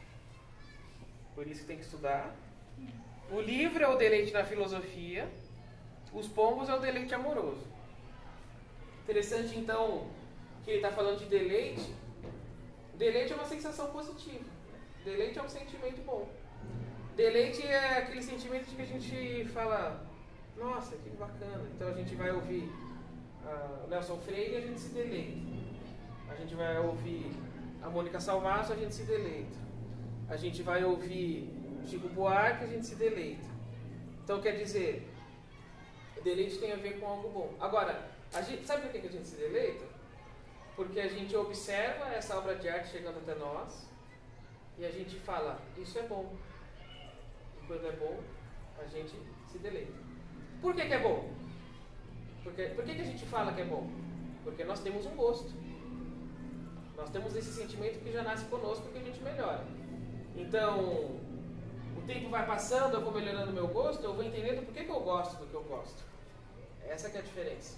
Por isso que tem que estudar. O livro é o deleite na filosofia, os pombos é o deleite amoroso. Interessante, então, que ele está falando de deleite. Deleite é uma sensação positiva. Deleite é um sentimento bom. Deleite é aquele sentimento de que a gente fala, nossa, que bacana. Então a gente vai ouvir uh, Nelson Freire e a gente se deleita. A gente vai ouvir a Mônica Salmaço, a gente se deleita. A gente vai ouvir Chico Buarque, a gente se deleita. Então quer dizer, deleite tem a ver com algo bom. Agora, a gente, sabe por que a gente se deleita? Porque a gente observa essa obra de arte chegando até nós e a gente fala, isso é bom. E quando é bom, a gente se deleita. Por que que é bom? Porque, por que que a gente fala que é bom? Porque nós temos um gosto. Nós temos esse sentimento que já nasce conosco, que a gente melhora. Então, o tempo vai passando, eu vou melhorando o meu gosto, eu vou entendendo por que que eu gosto do que eu gosto. Essa que é a diferença.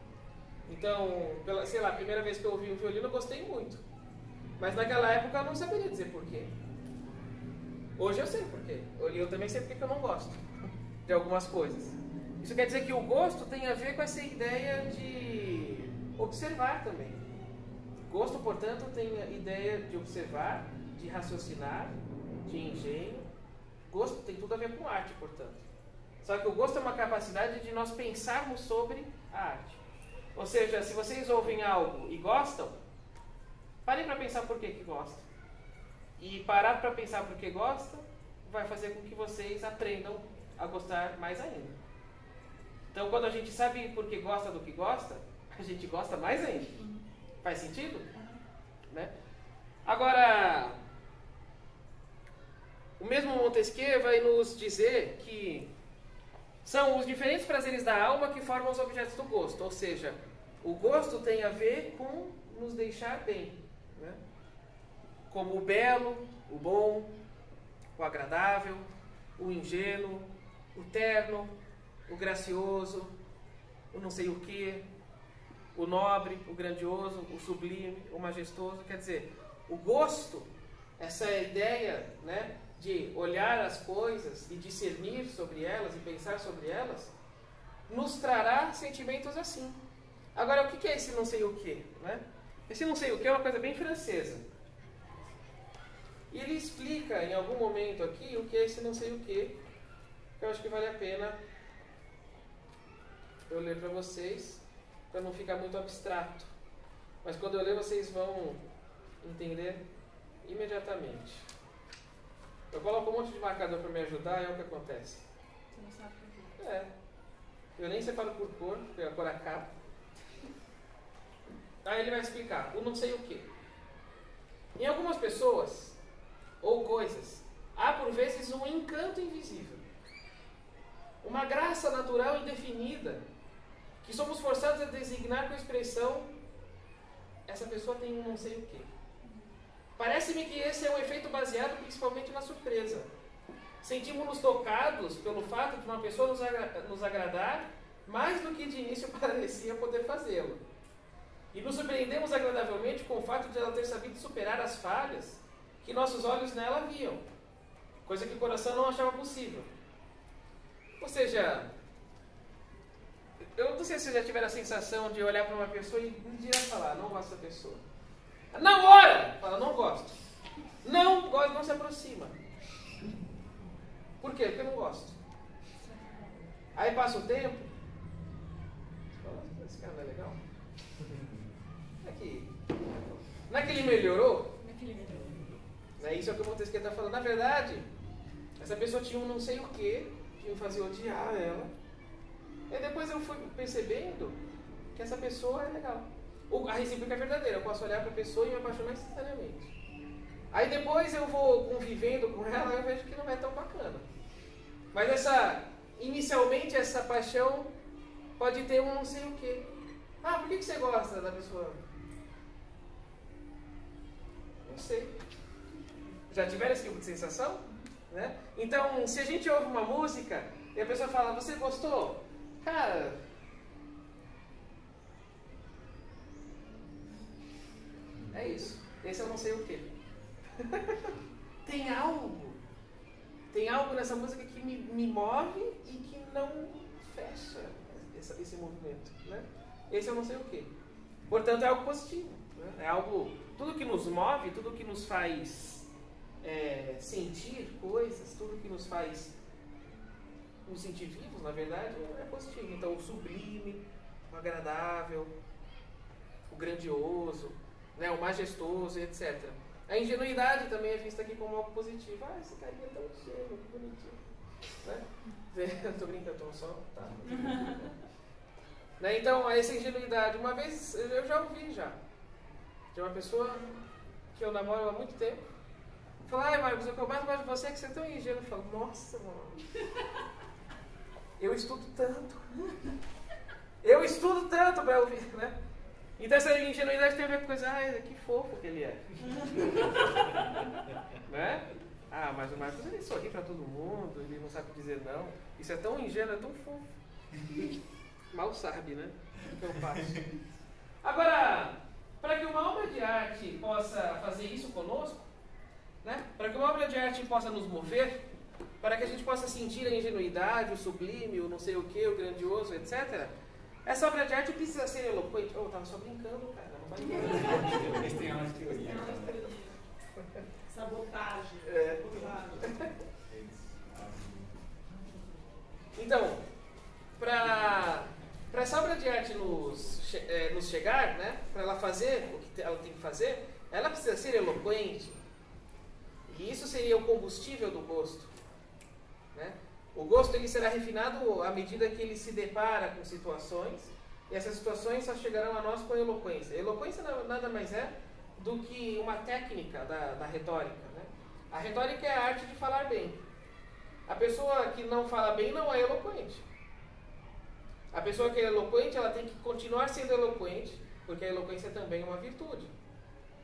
Então, pela, sei lá, a primeira vez que eu ouvi um violino eu gostei muito. Mas naquela época eu não saberia dizer porquê. Hoje eu sei porquê. Eu também sei porque que eu não gosto de algumas coisas. Isso quer dizer que o gosto tem a ver com essa ideia de observar também. Gosto, portanto, tem a ideia de observar, de raciocinar, de engenho. Gosto tem tudo a ver com arte, portanto. Só que o gosto é uma capacidade de nós pensarmos sobre a arte. Ou seja, se vocês ouvem algo e gostam, parem para pensar por que que gostam. E parar para pensar por que gostam vai fazer com que vocês aprendam a gostar mais ainda. Então, quando a gente sabe por que gosta do que gosta, a gente gosta mais ainda. Faz sentido? Né? Agora, o mesmo Montesquieu vai nos dizer que são os diferentes prazeres da alma que formam os objetos do gosto. Ou seja, o gosto tem a ver com nos deixar bem, né? como o belo, o bom, o agradável, o ingênuo, o terno, o gracioso, o não sei o que, o nobre, o grandioso, o sublime, o majestoso. Quer dizer, o gosto, essa ideia, né, de olhar as coisas e discernir sobre elas e pensar sobre elas, nos trará sentimentos assim. Agora, o que é esse não sei o que? Né? Esse não sei o que é uma coisa bem francesa. E ele explica em algum momento aqui o que é esse não sei o que, que eu acho que vale a pena eu ler para vocês, para não ficar muito abstrato. Mas quando eu ler, vocês vão entender imediatamente. Eu coloco um monte de marcador para me ajudar, é o que acontece. Você não sabe por quê. É. Eu nem separo por cor, porque a cor é a capa. Aí ele vai explicar o não sei o que. Em algumas pessoas ou coisas, há por vezes um encanto invisível, uma graça natural indefinida, que somos forçados a designar com a expressão: essa pessoa tem um não sei o que. Parece-me que esse é um efeito baseado principalmente na surpresa. Sentimos-nos tocados pelo fato de uma pessoa nos, agra- nos agradar mais do que de início parecia poder fazê-lo. E nos surpreendemos agradavelmente com o fato de ela ter sabido superar as falhas que nossos olhos nela viam, coisa que o coração não achava possível. Ou seja, eu não sei se vocês já tiveram a sensação de olhar para uma pessoa e um dia falar: não gosto dessa pessoa. Na hora, fala: não gosto. Não gosto, não se aproxima. Por quê? Porque eu não gosto. Aí passa o tempo, fala: esse cara não é legal? Não é que, não é que ele melhorou? Né? Isso é o que o Montesquieu está falando. Na verdade, essa pessoa tinha um não sei o que, que me fazia odiar ela. E depois eu fui percebendo que essa pessoa é legal. A recíproca é verdadeira. Eu posso olhar para a pessoa e me apaixonar instantaneamente. Aí depois eu vou convivendo com ela e eu vejo que não é tão bacana. Mas essa, inicialmente essa paixão pode ter um não sei o que. Ah, por que você gosta da pessoa? Não sei. Já tiveram esse tipo de sensação? Né? Então, se a gente ouve uma música e a pessoa fala: você gostou? Cara, é isso. Esse eu não sei o que. Tem algo. Tem algo nessa música que me, me move e que não fecha esse, esse movimento. Né? Esse eu não sei o que. Portanto, é algo positivo. Né? É algo. Tudo que nos move, tudo que nos faz é, sentir coisas, tudo que nos faz nos sentir vivos, na verdade, é positivo. Então, o sublime, o agradável, o grandioso, né, o majestoso, etcétera. A ingenuidade também é vista aqui como algo positivo. Ah, esse carinha é tão ingênuo, que bonitinho. Né? Estou brincando, estou só. Tá. Né? Então, essa ingenuidade, uma vez eu já ouvi já, de uma pessoa que eu namoro há muito tempo, falar: ai, Marcos, o que eu mais gosto de você é que você é tão ingênuo. Eu falo: nossa, mano, eu estudo tanto. Eu estudo tanto para ouvir, né? Então essa ingenuidade tem a ver com coisa: ai, que fofo que ele é. Né? Ah, mas o Marcos, ele sorri para todo mundo, ele não sabe dizer não. Isso é tão ingênuo, é tão fofo. Mal sabe, né? O que eu faço. Agora, para que uma obra de arte possa fazer isso conosco, né? Para que uma obra de arte possa nos mover, para que a gente possa sentir a ingenuidade, o sublime, o não sei o que, o grandioso, etcétera, essa obra de arte precisa ser eloquente. Oh, eu tava só brincando, cara. Não vai brincando. Eles têm uma teoria. Sabotagem. É. Então, para essa obra de arte nos, che é, nos chegar, né, para ela fazer o que ela tem que fazer, ela precisa ser eloquente. E isso seria o combustível do gosto. Né? O gosto ele será refinado à medida que ele se depara com situações, e essas situações só chegarão a nós com eloquência. A eloquência nada mais é do que uma técnica da, da retórica. Né? A retórica é a arte de falar bem. A pessoa que não fala bem não é eloquente. A pessoa que é eloquente, ela tem que continuar sendo eloquente, porque a eloquência também é uma virtude.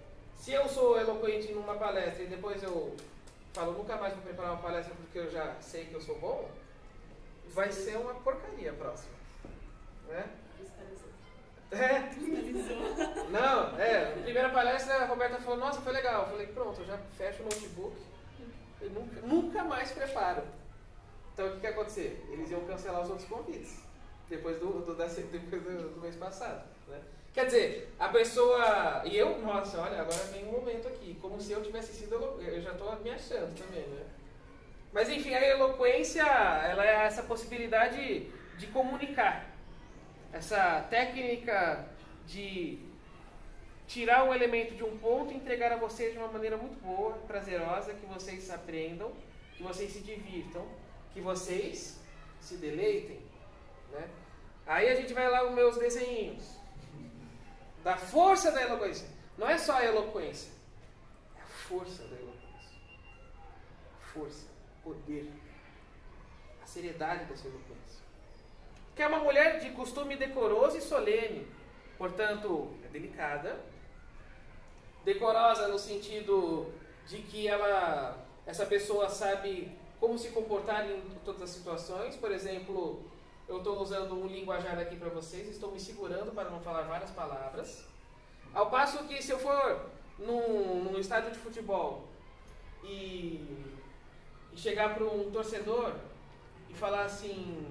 Se eu sou eloquente numa palestra e depois eu falo, nunca mais vou preparar uma palestra porque eu já sei que eu sou bom, vai ser uma porcaria a próxima. Né? É. Não, é. Na primeira palestra a Roberta falou, nossa, foi legal. Eu falei, pronto, eu já fecho o notebook e nunca, nunca mais preparo. Então o que, que ia acontecer? Eles iam cancelar os outros convites. Depois do, do, da, depois do, do mês passado. Né? Quer dizer, a pessoa... E eu, nossa, olha, agora vem um momento aqui. Como se eu tivesse sido... Eu já estou me achando também, né? Mas enfim, a eloquência, ela é essa possibilidade de comunicar. Essa técnica de tirar um elemento de um ponto e entregar a vocês de uma maneira muito boa, prazerosa, que vocês aprendam, que vocês se divirtam, que vocês se deleitem. Né? Aí a gente vai lá nos meus desenhinhos. Da força da eloquência. Não é só a eloquência. É a força da eloquência. Força, poder. A seriedade dessa eloquência. Que é uma mulher de costume decoroso e solene. Portanto, é delicada. Decorosa no sentido de que ela, essa pessoa sabe como se comportar em todas as situações. Por exemplo... Eu estou usando um linguajar aqui para vocês, estou me segurando para não falar várias palavras. Ao passo que se eu for num, num estádio de futebol e, e chegar para um torcedor e falar assim,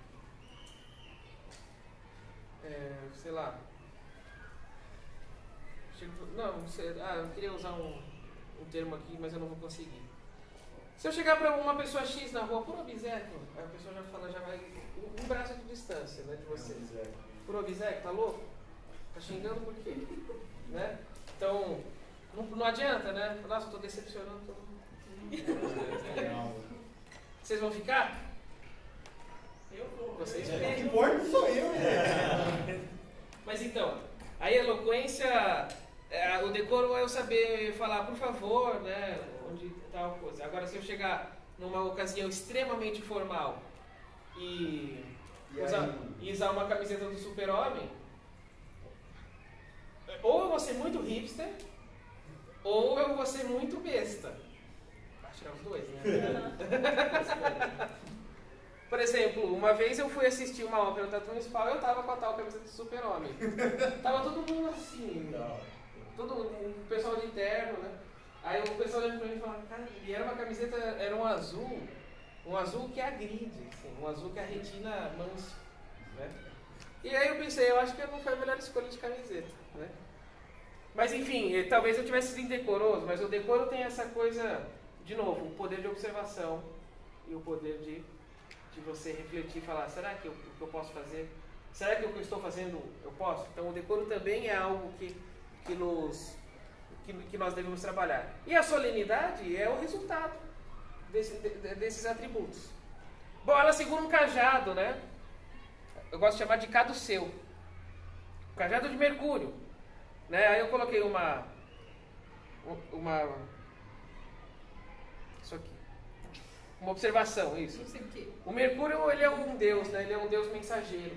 é, sei lá, chego, não, sei, ah, eu queria usar um, um termo aqui, mas eu não vou conseguir. Se eu chegar para uma pessoa X na rua, por obséquio, a pessoa já fala, já vai um braço de distância, né, de você. Por obséquio, tá louco? Tá xingando por quê? Né? Então, não, não adianta, né? Nossa, eu tô decepcionando todo mundo. Vocês vão ficar? Eu vou. Vocês ficam. O que importa sou eu, né? Mas então, a eloquência, é, o decoro é eu saber falar, por favor, né? Onde tal coisa. Agora, se eu chegar numa ocasião extremamente formal e, e, usar, e usar uma camiseta do Super-Homem, ou eu vou ser muito hipster, ou eu vou ser muito besta. Vai tirar os dois, né? Por exemplo, uma vez eu fui assistir uma ópera no Teatro Municipal e eu tava com a tal camiseta do Super-Homem. Tava todo mundo assim, todo o pessoal de terno, né? Aí o pessoal olhando pra mim e falava, cara, e era uma camiseta, era um azul, um azul que agride, assim, um azul que a retina mancha, né? E aí eu pensei, eu acho que não foi a melhor escolha de camiseta, né? Mas enfim, talvez eu tivesse sido indecoroso, mas o decoro tem essa coisa, de novo, o poder de observação e o poder de, de você refletir e falar, será que eu, o que eu posso fazer? Será que o que eu estou fazendo eu posso? Então o decoro também é algo que, que nos... Que, que nós devemos trabalhar. E a solenidade é o resultado desse, de, desses atributos. Bom, ela segura um cajado, né? Eu gosto de chamar de caduceu. O cajado de Mercúrio. Né? Aí eu coloquei uma... Uma... Isso aqui. Uma observação, isso. Não sei o quê. O Mercúrio, ele é um deus, né? Ele é um deus mensageiro.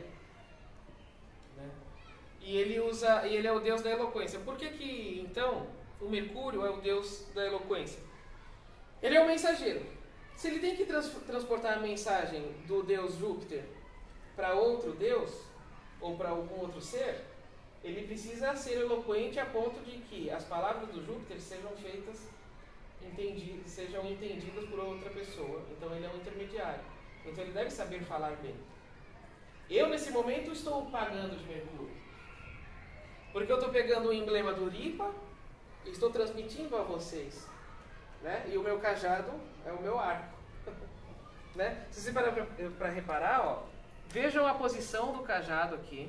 E ele usa, e ele é o deus da eloquência. Por que que, então, o Mercúrio é o deus da eloquência? Ele é o mensageiro. Se ele tem que trans, transportar a mensagem do deus Júpiter para outro deus, ou para algum outro ser, ele precisa ser eloquente a ponto de que as palavras do Júpiter sejam feitas, entendidas, sejam entendidas por outra pessoa. Então ele é um intermediário. Então ele deve saber falar bem. Eu, nesse momento, estou pagando de Mercúrio. Porque eu estou pegando o emblema do Ripa e estou transmitindo a vocês. Né? E o meu cajado é o meu arco. Né? Se você parar para reparar, ó, vejam a posição do cajado aqui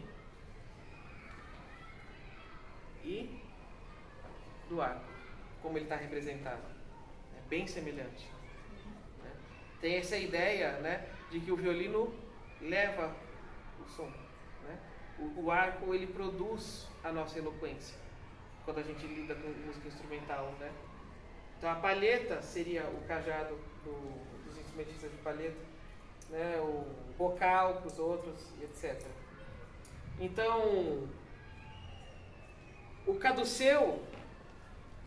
e do arco, como ele está representado. É bem semelhante. Né? Tem essa ideia, né, de que o violino leva o som. Né? O, o arco, ele produz a nossa eloquência quando a gente lida com música instrumental, né? Então a palheta seria o cajado do, dos instrumentistas de palheta, né? O bocal para os outros, etcétera. Então o caduceu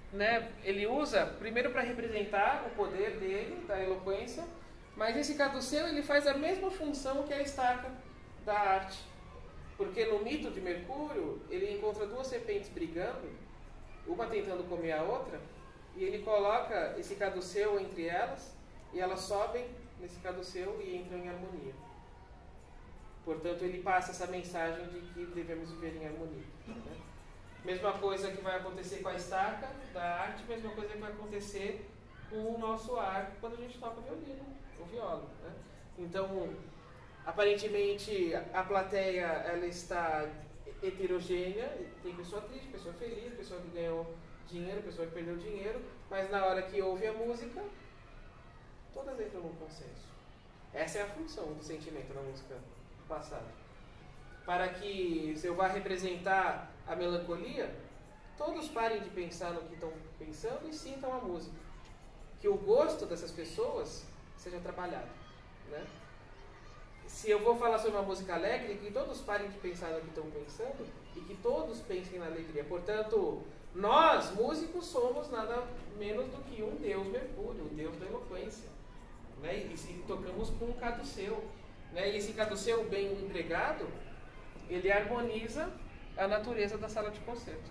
né, ele usa primeiro para representar o poder dele, da eloquência, mas esse caduceu ele faz a mesma função que a estaca da arte. Porque no mito de Mercúrio, ele encontra duas serpentes brigando, uma tentando comer a outra, e ele coloca esse caduceu entre elas, e elas sobem nesse caduceu e entram em harmonia. Portanto, ele passa essa mensagem de que devemos viver em harmonia. Né? Mesma coisa que vai acontecer com a estaca da arte, mesma coisa que vai acontecer com o nosso arco quando a gente toca o violino, o violo. Né? Então, aparentemente, a plateia ela está heterogênea, tem pessoa triste, pessoa feliz, pessoa que ganhou dinheiro, pessoa que perdeu dinheiro, mas na hora que ouve a música, todas entram num consenso. Essa é a função do sentimento na música passada. Para que, se eu vá representar a melancolia, todos parem de pensar no que estão pensando e sintam a música. Que o gosto dessas pessoas seja trabalhado. Né? Se eu vou falar sobre uma música alegre, que todos parem de pensar no que estão pensando e que todos pensem na alegria. Portanto, nós, músicos, somos nada menos do que um deus Mercúrio, o deus da eloquência. Né? E, e tocamos com um caduceu. Né? E esse caduceu bem empregado, ele harmoniza a natureza da sala de concerto.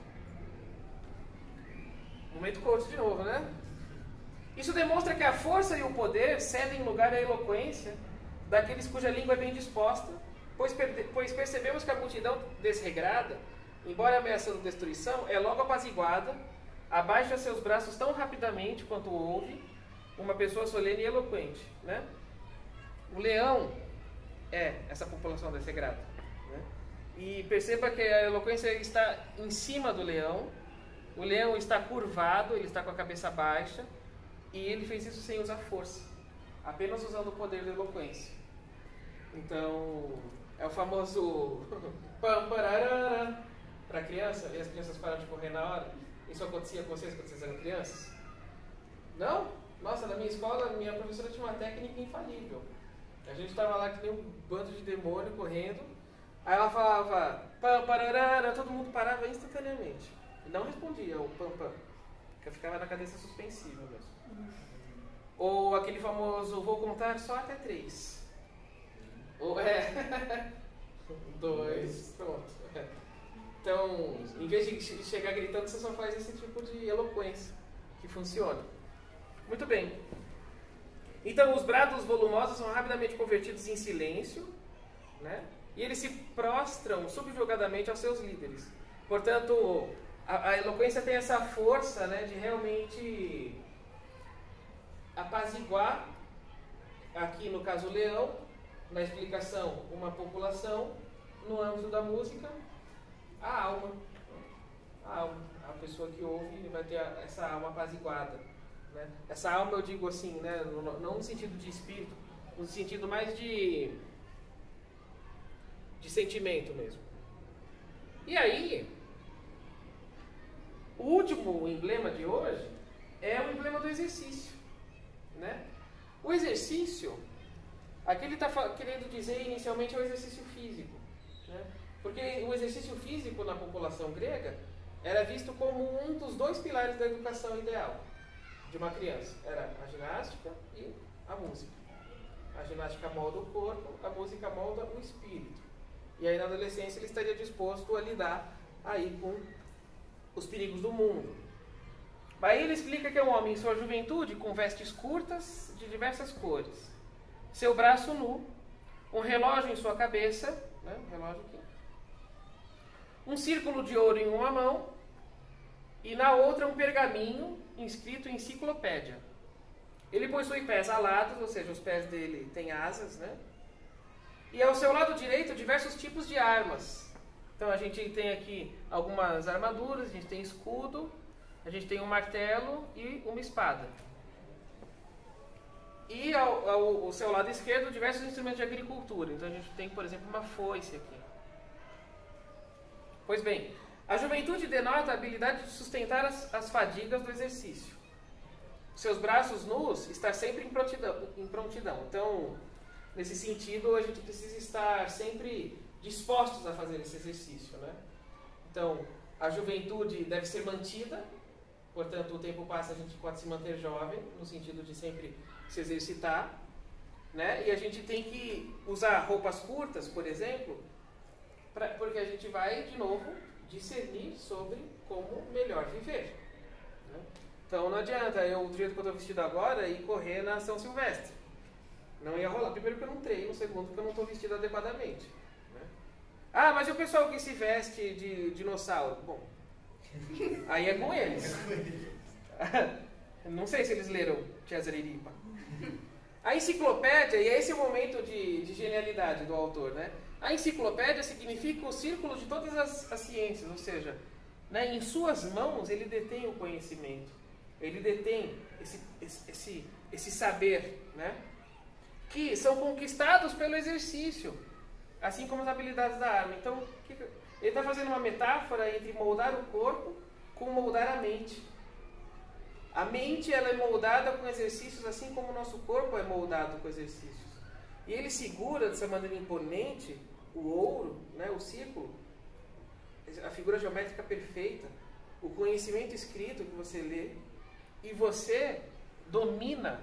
Momento coach de novo, né? Isso demonstra que a força e o poder cedem lugar à eloquência daqueles cuja língua é bem disposta, pois, pois percebemos que a multidão desregrada, embora ameaçando destruição, é logo apaziguada, abaixa seus braços tão rapidamente quanto ouve uma pessoa solene e eloquente. Né? O leão é essa população desregrada. Né? E perceba que a eloquência está em cima do leão, o leão está curvado, ele está com a cabeça baixa, e ele fez isso sem usar força, apenas usando o poder da eloquência. Então, é o famoso pam pararara para criança, e as crianças param de correr na hora. Isso acontecia com vocês quando vocês eram crianças? Não? Nossa, na minha escola, minha professora tinha uma técnica infalível. A gente estava lá que nem um bando de demônio correndo, aí ela falava pam pararara, todo mundo parava instantaneamente. E não respondia o pam pam, porque ficava na cadência suspensiva mesmo. Ou aquele famoso, vou contar só até três. Ou é. Dois, pronto. Então, em vez de chegar gritando, você só faz esse tipo de eloquência que funciona. Muito bem. Então, os brados volumosos são rapidamente convertidos em silêncio, né? E eles se prostram subjugadamente aos seus líderes. Portanto, a, a eloquência tem essa força, né, de realmente apaziguar, aqui no caso o leão, na explicação uma população, no âmbito da música, a alma. A alma, a pessoa que ouve vai ter a, essa alma apaziguada. Né? Essa alma eu digo assim, né, não no sentido de espírito, no sentido mais de, de sentimento mesmo. E aí, o último emblema de hoje é o emblema do exercício. Né? O exercício, aqui ele está querendo dizer inicialmente é o exercício físico. Né? Porque o exercício físico na população grega era visto como um dos dois pilares da educação ideal de uma criança. Era a ginástica e a música. A ginástica molda o corpo, a música molda o espírito. E aí na adolescência ele estaria disposto a lidar aí com os perigos do mundo. Aí ele explica que é um homem em sua juventude com vestes curtas de diversas cores, seu braço nu, um relógio em sua cabeça, né, um relógio aqui, um círculo de ouro em uma mão e na outra um pergaminho inscrito enciclopédia. Ele possui pés alados, ou seja, os pés dele têm asas, né? E ao seu lado direito diversos tipos de armas. Então a gente tem aqui algumas armaduras, a gente tem escudo, a gente tem um martelo e uma espada. E ao, ao, ao seu lado esquerdo, diversos instrumentos de agricultura. Então a gente tem, por exemplo, uma foice aqui. Pois bem, a juventude denota a habilidade de sustentar as, as fadigas do exercício. Seus braços nus estar sempre em prontidão, em prontidão. Então, nesse sentido, a gente precisa estar sempre dispostos a fazer esse exercício. Né? Então, a juventude deve ser mantida, Portanto, o tempo passa, a gente pode se manter jovem, no sentido de sempre se exercitar, né? E a gente tem que usar roupas curtas, por exemplo, pra, porque a gente vai, de novo, discernir sobre como melhor viver. Né? Então, não adianta eu, do jeito que eu estou vestido agora, ir correr na São Silvestre. Não ia rolar. Primeiro, porque eu não treino. Segundo, porque eu não estou vestido adequadamente. Né? Ah, mas e o pessoal que se veste de dinossauro? Bom, aí é com eles. Não sei se eles leram Tiazariripa. A enciclopédia, e esse é o momento de, de genialidade do autor, né? A enciclopédia significa o círculo de todas as, as ciências, ou seja, né, em suas mãos ele detém o conhecimento, ele detém esse, esse, esse, esse saber, né? Que são conquistados pelo exercício, assim como as habilidades da arma. Então, ele está fazendo uma metáfora entre moldar o corpo com moldar a mente. A mente ela é moldada com exercícios, assim como o nosso corpo é moldado com exercícios. E ele segura dessa maneira imponente o ouro, né, o círculo, a figura geométrica perfeita, o conhecimento escrito que você lê, e você domina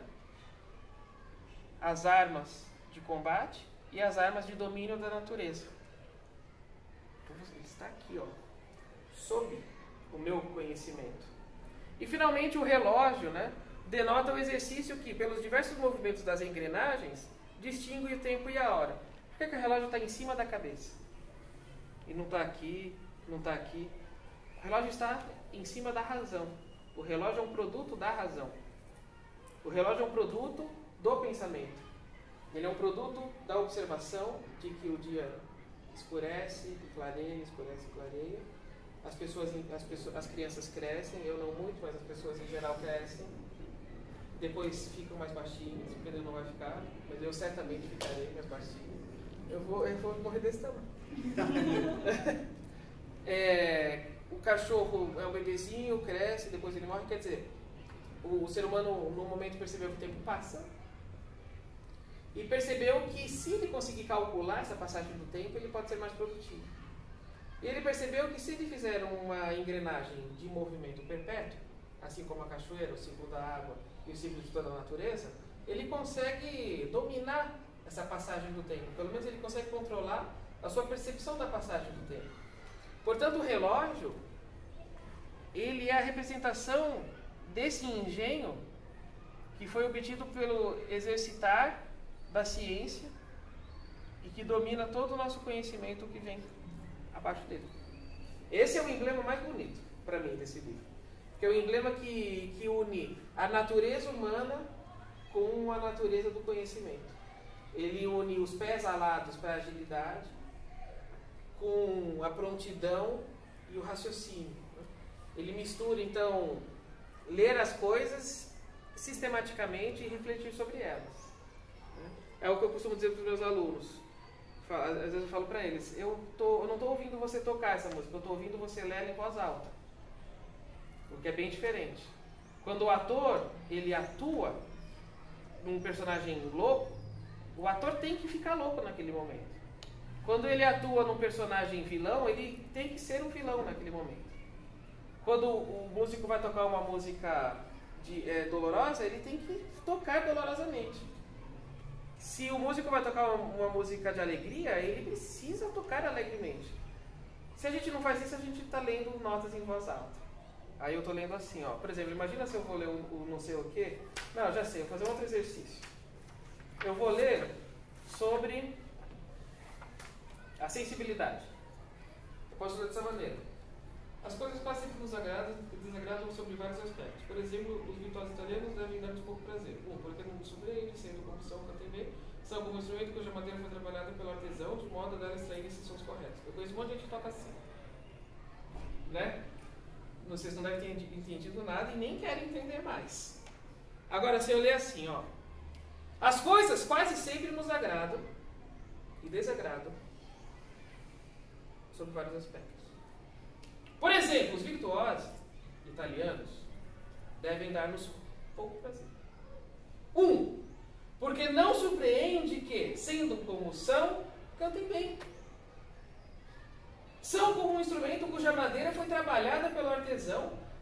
as armas de combate e as armas de domínio da natureza. Então você está aqui, ó, sob o meu conhecimento. E finalmente o relógio, né, denota o exercício que, pelos diversos movimentos das engrenagens, distingue o tempo e a hora. Por que, que o relógio está em cima da cabeça? E não está aqui, não está aqui. O relógio está em cima da razão. O relógio é um produto da razão. O relógio é um produto do pensamento. Ele é um produto da observação de que o dia escurece e clareia, escurece e clareia. As pessoas, as pessoas, as crianças crescem, eu não muito, mas as pessoas em geral crescem. Depois ficam mais baixinhas, o Pedro não vai ficar, mas eu certamente ficarei mais baixinho. Eu vou, eu vou morrer desse tamanho. é, o cachorro é um bebezinho, cresce, depois ele morre. Quer dizer, o, o ser humano, no momento, percebeu que o tempo passa. E percebeu que, se ele conseguir calcular essa passagem do tempo, ele pode ser mais produtivo. E ele percebeu que, se ele fizer uma engrenagem de movimento perpétuo, assim como a cachoeira, o ciclo da água e o ciclo de toda a natureza, ele consegue dominar essa passagem do tempo. Pelo menos ele consegue controlar a sua percepção da passagem do tempo. Portanto, o relógio, ele é a representação desse engenho que foi obtido pelo exercitar da ciência e que domina todo o nosso conhecimento que vem abaixo dele. Esse é o emblema mais bonito para mim desse livro. Que é o emblema que, que une a natureza humana com a natureza do conhecimento. Ele une os pés alados para a agilidade, com a prontidão e o raciocínio. Ele mistura, então, ler as coisas sistematicamente e refletir sobre elas. É o que eu costumo dizer para os meus alunos. Às vezes eu falo para eles, eu, tô, eu não estou ouvindo você tocar essa música, eu estou ouvindo você ler ela em voz alta. O que é bem diferente. Quando o ator, ele atua num personagem louco, o ator tem que ficar louco naquele momento. Quando ele atua num personagem vilão, ele tem que ser um vilão naquele momento. Quando o músico vai tocar uma música de, é, dolorosa, ele tem que tocar dolorosamente. Se o músico vai tocar uma, uma música de alegria, ele precisa tocar alegremente. Se a gente não faz isso, a gente está lendo notas em voz alta. Aí eu estou lendo assim, ó. Por exemplo, imagina se eu vou ler o, o não sei o quê. Não, já sei, eu vou fazer um outro exercício. Eu vou ler sobre a sensibilidade. Eu posso ler dessa maneira. As coisas quase sempre nos agradam, desagradam sobre vários aspectos. Por exemplo, os virtuosos italianos devem dar-nos pouco prazer. Um, porque não surpreende, sendo combustão com a T V, são algum instrumento cuja madeira foi trabalhada pelo artesão, de modo a dela extrair esses sons corretos. Eu conheço um monte de gente que toca assim. Né? Vocês não devem ter entendido nada e nem querem entender mais. Agora, se eu ler assim, ó. As coisas quase sempre nos agradam e desagradam sobre vários aspectos. Por exemplo, os virtuosos italianos devem dar-nos pouco prazer. Um, porque não surpreende que, sendo como são, cantem bem. São como um instrumento cuja madeira foi trabalhada pelo artesão,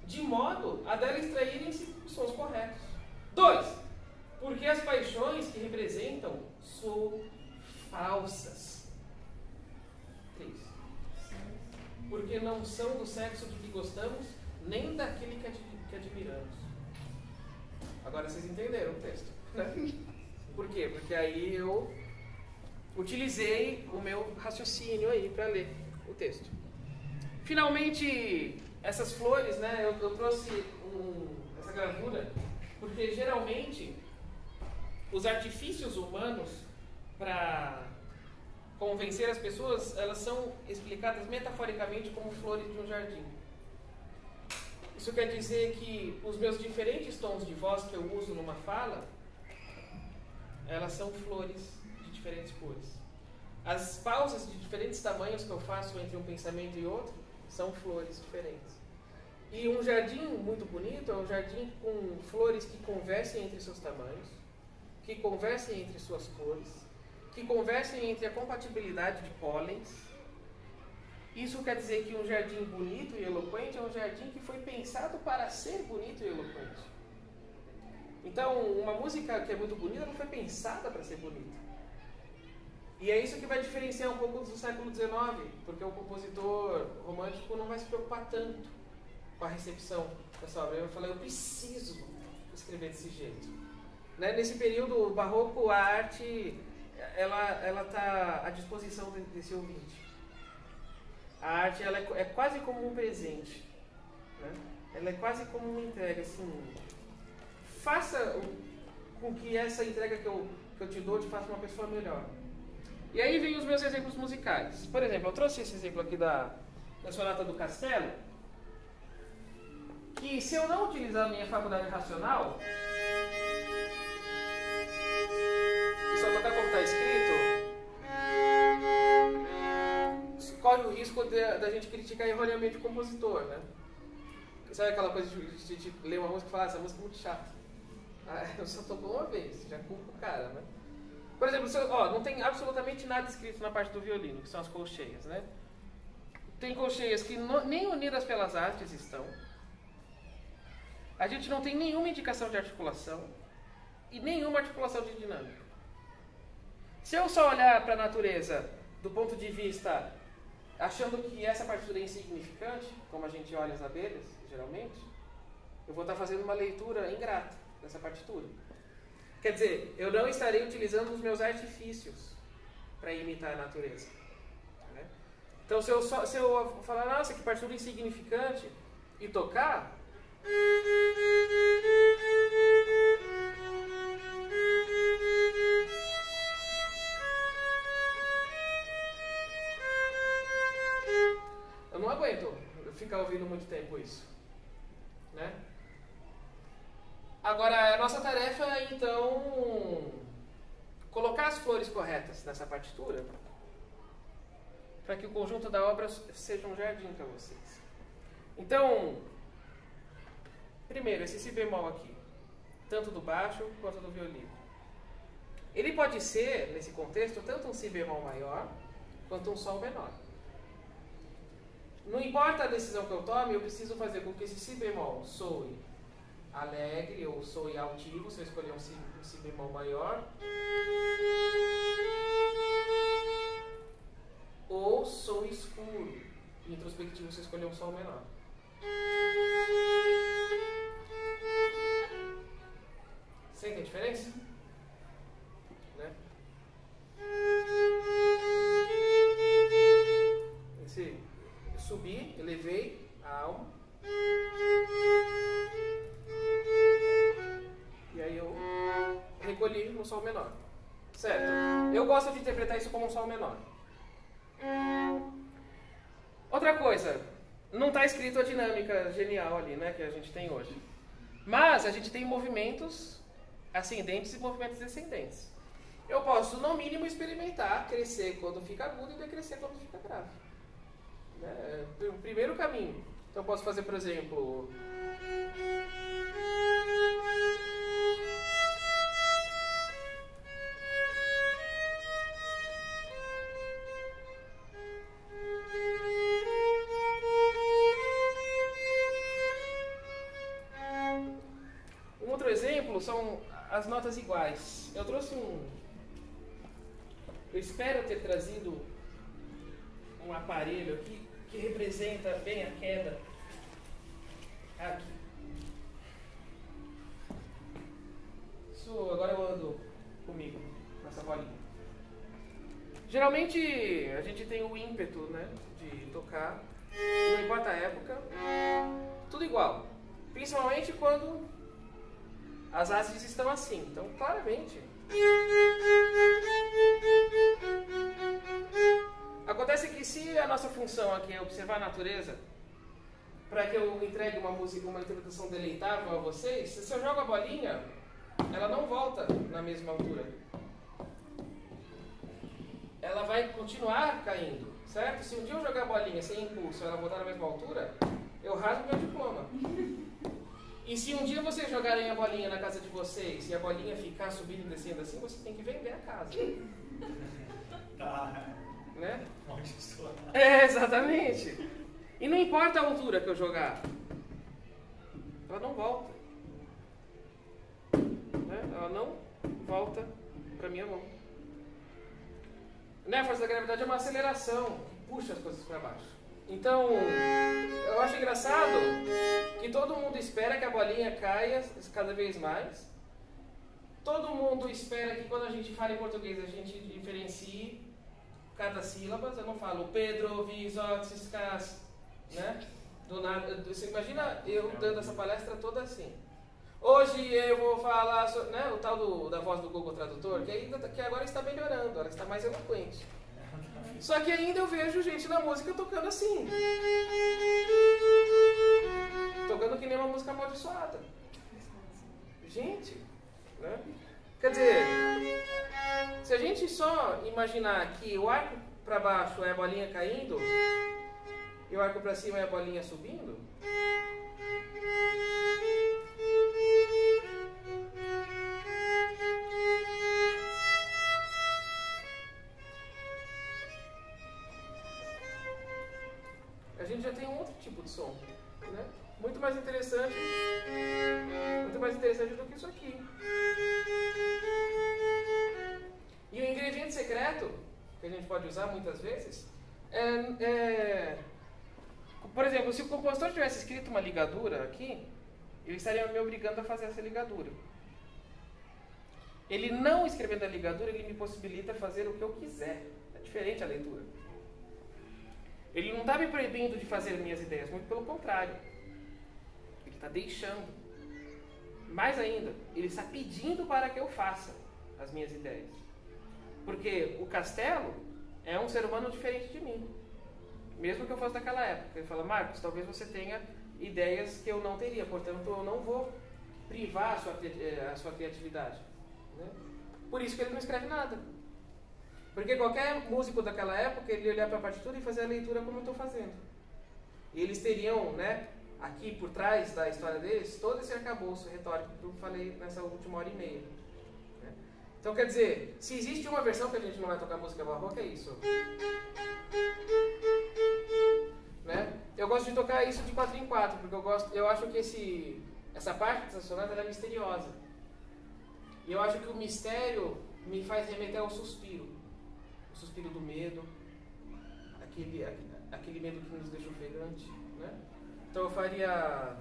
de modo a dela extraírem-se os sons corretos. Dois, porque as paixões que representam são falsas. Três, porque não são do sexo de que gostamos, nem daquele que, ad que admiramos. Agora vocês entenderam o texto, né? Por quê? Porque aí eu utilizei o meu raciocínio aí para ler o texto. Finalmente, essas flores, né, eu, eu trouxe um, essa gravura, porque geralmente os artifícios humanos para convencer as pessoas, elas são explicadas metaforicamente como flores de um jardim. Isso quer dizer que os meus diferentes tons de voz que eu uso numa fala, elas são flores de diferentes cores. As pausas de diferentes tamanhos que eu faço entre um pensamento e outro são flores diferentes. E um jardim muito bonito é um jardim com flores que conversem entre seus tamanhos, que conversem entre suas cores, que conversem entre a compatibilidade de pólens. Isso quer dizer que um jardim bonito e eloquente é um jardim que foi pensado para ser bonito e eloquente. Então, uma música que é muito bonita não foi pensada para ser bonita. E é isso que vai diferenciar um pouco do século dezenove, porque o compositor romântico não vai se preocupar tanto com a recepção dessa obra. Eu falei, eu preciso escrever desse jeito. Né? Nesse período barroco, a arte ela está à disposição desse ouvinte. A arte ela é, é quase como um presente. Né? Ela é quase como uma entrega. Assim, faça com que essa entrega que eu, que eu te dou te faça uma pessoa melhor. E aí vem os meus exemplos musicais. Por exemplo, eu trouxe esse exemplo aqui da, da Sonata do Castelo, que se eu não utilizar a minha faculdade racional, e só tocar como está escrito, corre o risco da gente criticar erroneamente o compositor, né? Sabe aquela coisa de, de, de ler uma música e falar, ah, essa música é muito chata. Ah, eu só tocou uma vez, já culpa o cara, né? Por exemplo, se eu, ó, não tem absolutamente nada escrito na parte do violino, que são as colcheias, né? Tem colcheias que no, nem unidas pelas artes estão. A gente não tem nenhuma indicação de articulação e nenhuma articulação de dinâmica. Se eu só olhar para a natureza do ponto de vista achando que essa partitura é insignificante, como a gente olha as abelhas, geralmente, eu vou estar fazendo uma leitura ingrata dessa partitura. Quer dizer, eu não estarei utilizando os meus artifícios para imitar a natureza. Né? Então, se eu, só, se eu falar, nossa, que partitura insignificante, e tocar, eu não aguento ficar ouvindo muito tempo isso. Né? Agora, a nossa tarefa é, então, colocar as flores corretas nessa partitura para que o conjunto da obra seja um jardim para vocês. Então, primeiro, esse si bemol aqui, tanto do baixo quanto do violino. Ele pode ser, nesse contexto, tanto um si bemol maior quanto um sol menor. Não importa a decisão que eu tome, eu preciso fazer com que esse si bemol soe alegre ou soe altivo, se eu escolher um si, um si bemol maior, ou soe escuro, introspectivo, se eu escolher um sol menor. Sente a diferença? Né? Esse subi, elevei a alma. E aí eu recolhi no sol menor. Certo? Eu gosto de interpretar isso como um sol menor. Outra coisa, não está escrito a dinâmica genial ali, né, que a gente tem hoje. Mas a gente tem movimentos ascendentes e movimentos descendentes. Eu posso, no mínimo, experimentar crescer quando fica agudo e decrescer quando fica grave. É o primeiro caminho. Então eu posso fazer, por exemplo... são as notas iguais. Eu trouxe um... Eu espero ter trazido um aparelho aqui que representa bem a queda aqui. Isso agora eu ando comigo, nessa bolinha. Geralmente a gente tem o ímpeto, né, de tocar, não importa a época, tudo igual. Principalmente quando as hastes estão assim. Então, claramente. Acontece que se a nossa função aqui é observar a natureza, para que eu entregue uma música, uma interpretação deleitável a vocês, se eu jogo a bolinha, ela não volta na mesma altura. Ela vai continuar caindo, certo? Se um dia eu jogar a bolinha sem impulso e ela voltar na mesma altura, eu rasgo meu diploma. E se um dia vocês jogarem a bolinha na casa de vocês e a bolinha ficar subindo e descendo assim, você tem que vender a casa. Tá. Né? É, exatamente. E não importa a altura que eu jogar, ela não volta. Né? Ela não volta para minha mão. Né? A força da gravidade é uma aceleração que puxa as coisas para baixo. Então, eu acho engraçado que todo mundo espera que a bolinha caia cada vez mais. Todo mundo espera que quando a gente fala em português a gente diferencie cada sílaba. Eu não falo Pedro, Visotes, Cas, né? Do nada, você imagina eu dando essa palestra toda assim. Hoje eu vou falar sobre, né, o tal do, da voz do Google Tradutor, que, ainda, que agora está melhorando, ela está mais eloquente. Só que ainda eu vejo gente na música tocando assim. Tocando que nem uma música amaldiçoada. Gente, né? Quer dizer, se a gente só imaginar que o arco para baixo é a bolinha caindo e o arco para cima é a bolinha subindo, a gente já tem um outro tipo de som, né? Muito mais interessante, muito mais interessante do que isso aqui. E o ingrediente secreto, que a gente pode usar muitas vezes, é, é... Por exemplo, se o compositor tivesse escrito uma ligadura aqui, ele estaria me obrigando a fazer essa ligadura. Ele não escrevendo a ligadura, ele me possibilita fazer o que eu quiser. É diferente a leitura. Ele não está me proibindo de fazer minhas ideias, muito pelo contrário. Ele está deixando. Mais ainda, ele está pedindo para que eu faça as minhas ideias. Porque o Castelo é um ser humano diferente de mim. Mesmo que eu fosse daquela época. Ele fala, Marcos, talvez você tenha ideias que eu não teria, portanto eu não vou privar a sua, a sua criatividade. Né? Por isso que ele não escreve nada. Porque qualquer músico daquela época, ele ia olhar para a partitura e fazer a leitura como eu estou fazendo. E eles teriam, né, aqui por trás da história deles, todo esse arcabouço retórico que eu falei nessa última hora e meia. Né? Então, quer dizer, se existe uma versão que a gente não vai tocar música barroca, é isso. Né? Eu gosto de tocar isso de quatro em quatro, porque eu, gosto, eu acho que esse, essa parte dessa sonata é misteriosa. E eu acho que o mistério me faz remeter ao suspiro. O suspiro do medo, aquele, aquele medo que nos deixa ofegante, né? Então eu faria...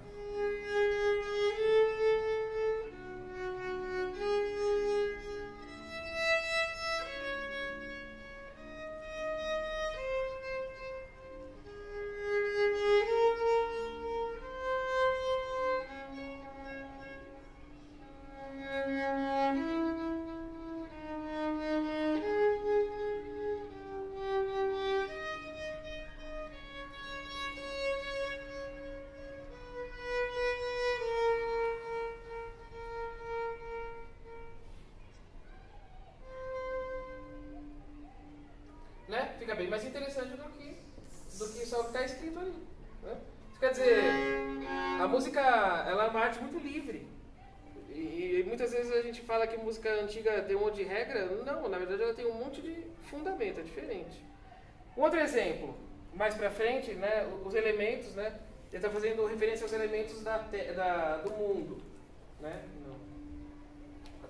Fica bem mais interessante do que, do que só o que está escrito ali. Né? Quer dizer, a música ela é uma arte muito livre. E, e muitas vezes a gente fala que música antiga tem um monte de regra. Não, na verdade ela tem um monte de fundamento, é diferente. Um outro exemplo, mais pra frente, né, os elementos, né, ele está fazendo referência aos elementos da, da, do mundo. Né? Não.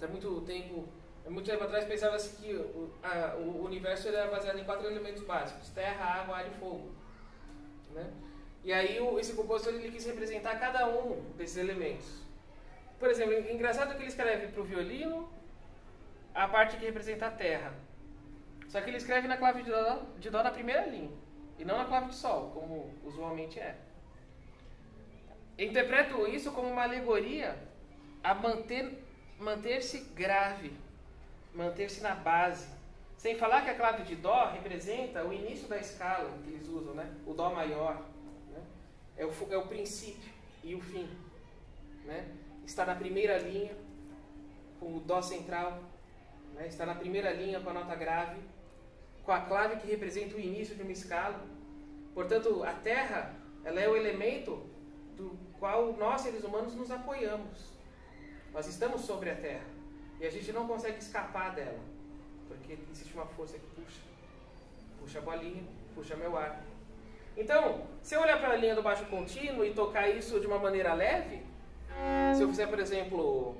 até muito tempo, muito tempo atrás pensava-se que o, a, o universo era baseado em quatro elementos básicos: terra, água, ar e fogo. Né? E aí o, esse compositor ele quis representar cada um desses elementos. Por exemplo, engraçado que ele escreve para o violino a parte que representa a terra. Só que ele escreve na clave de dó, de dó na primeira linha, e não na clave de sol, como usualmente é. Eu interpreto isso como uma alegoria a manter, manter-se grave, manter-se na base. Sem falar que a clave de dó representa o início da escala que eles usam, né? O dó maior. Né? É, o, é o princípio e o fim. Né? Está na primeira linha, com o dó central. Né? Está na primeira linha com a nota grave, com a clave que representa o início de uma escala. Portanto, a terra, ela é o elemento do qual nós, seres humanos, nos apoiamos. Nós estamos sobre a terra e a gente não consegue escapar dela, porque existe uma força que puxa. Puxa a bolinha, puxa meu ar. Então, se eu olhar para a linha do baixo contínuo e tocar isso de uma maneira leve, se eu fizer, por exemplo...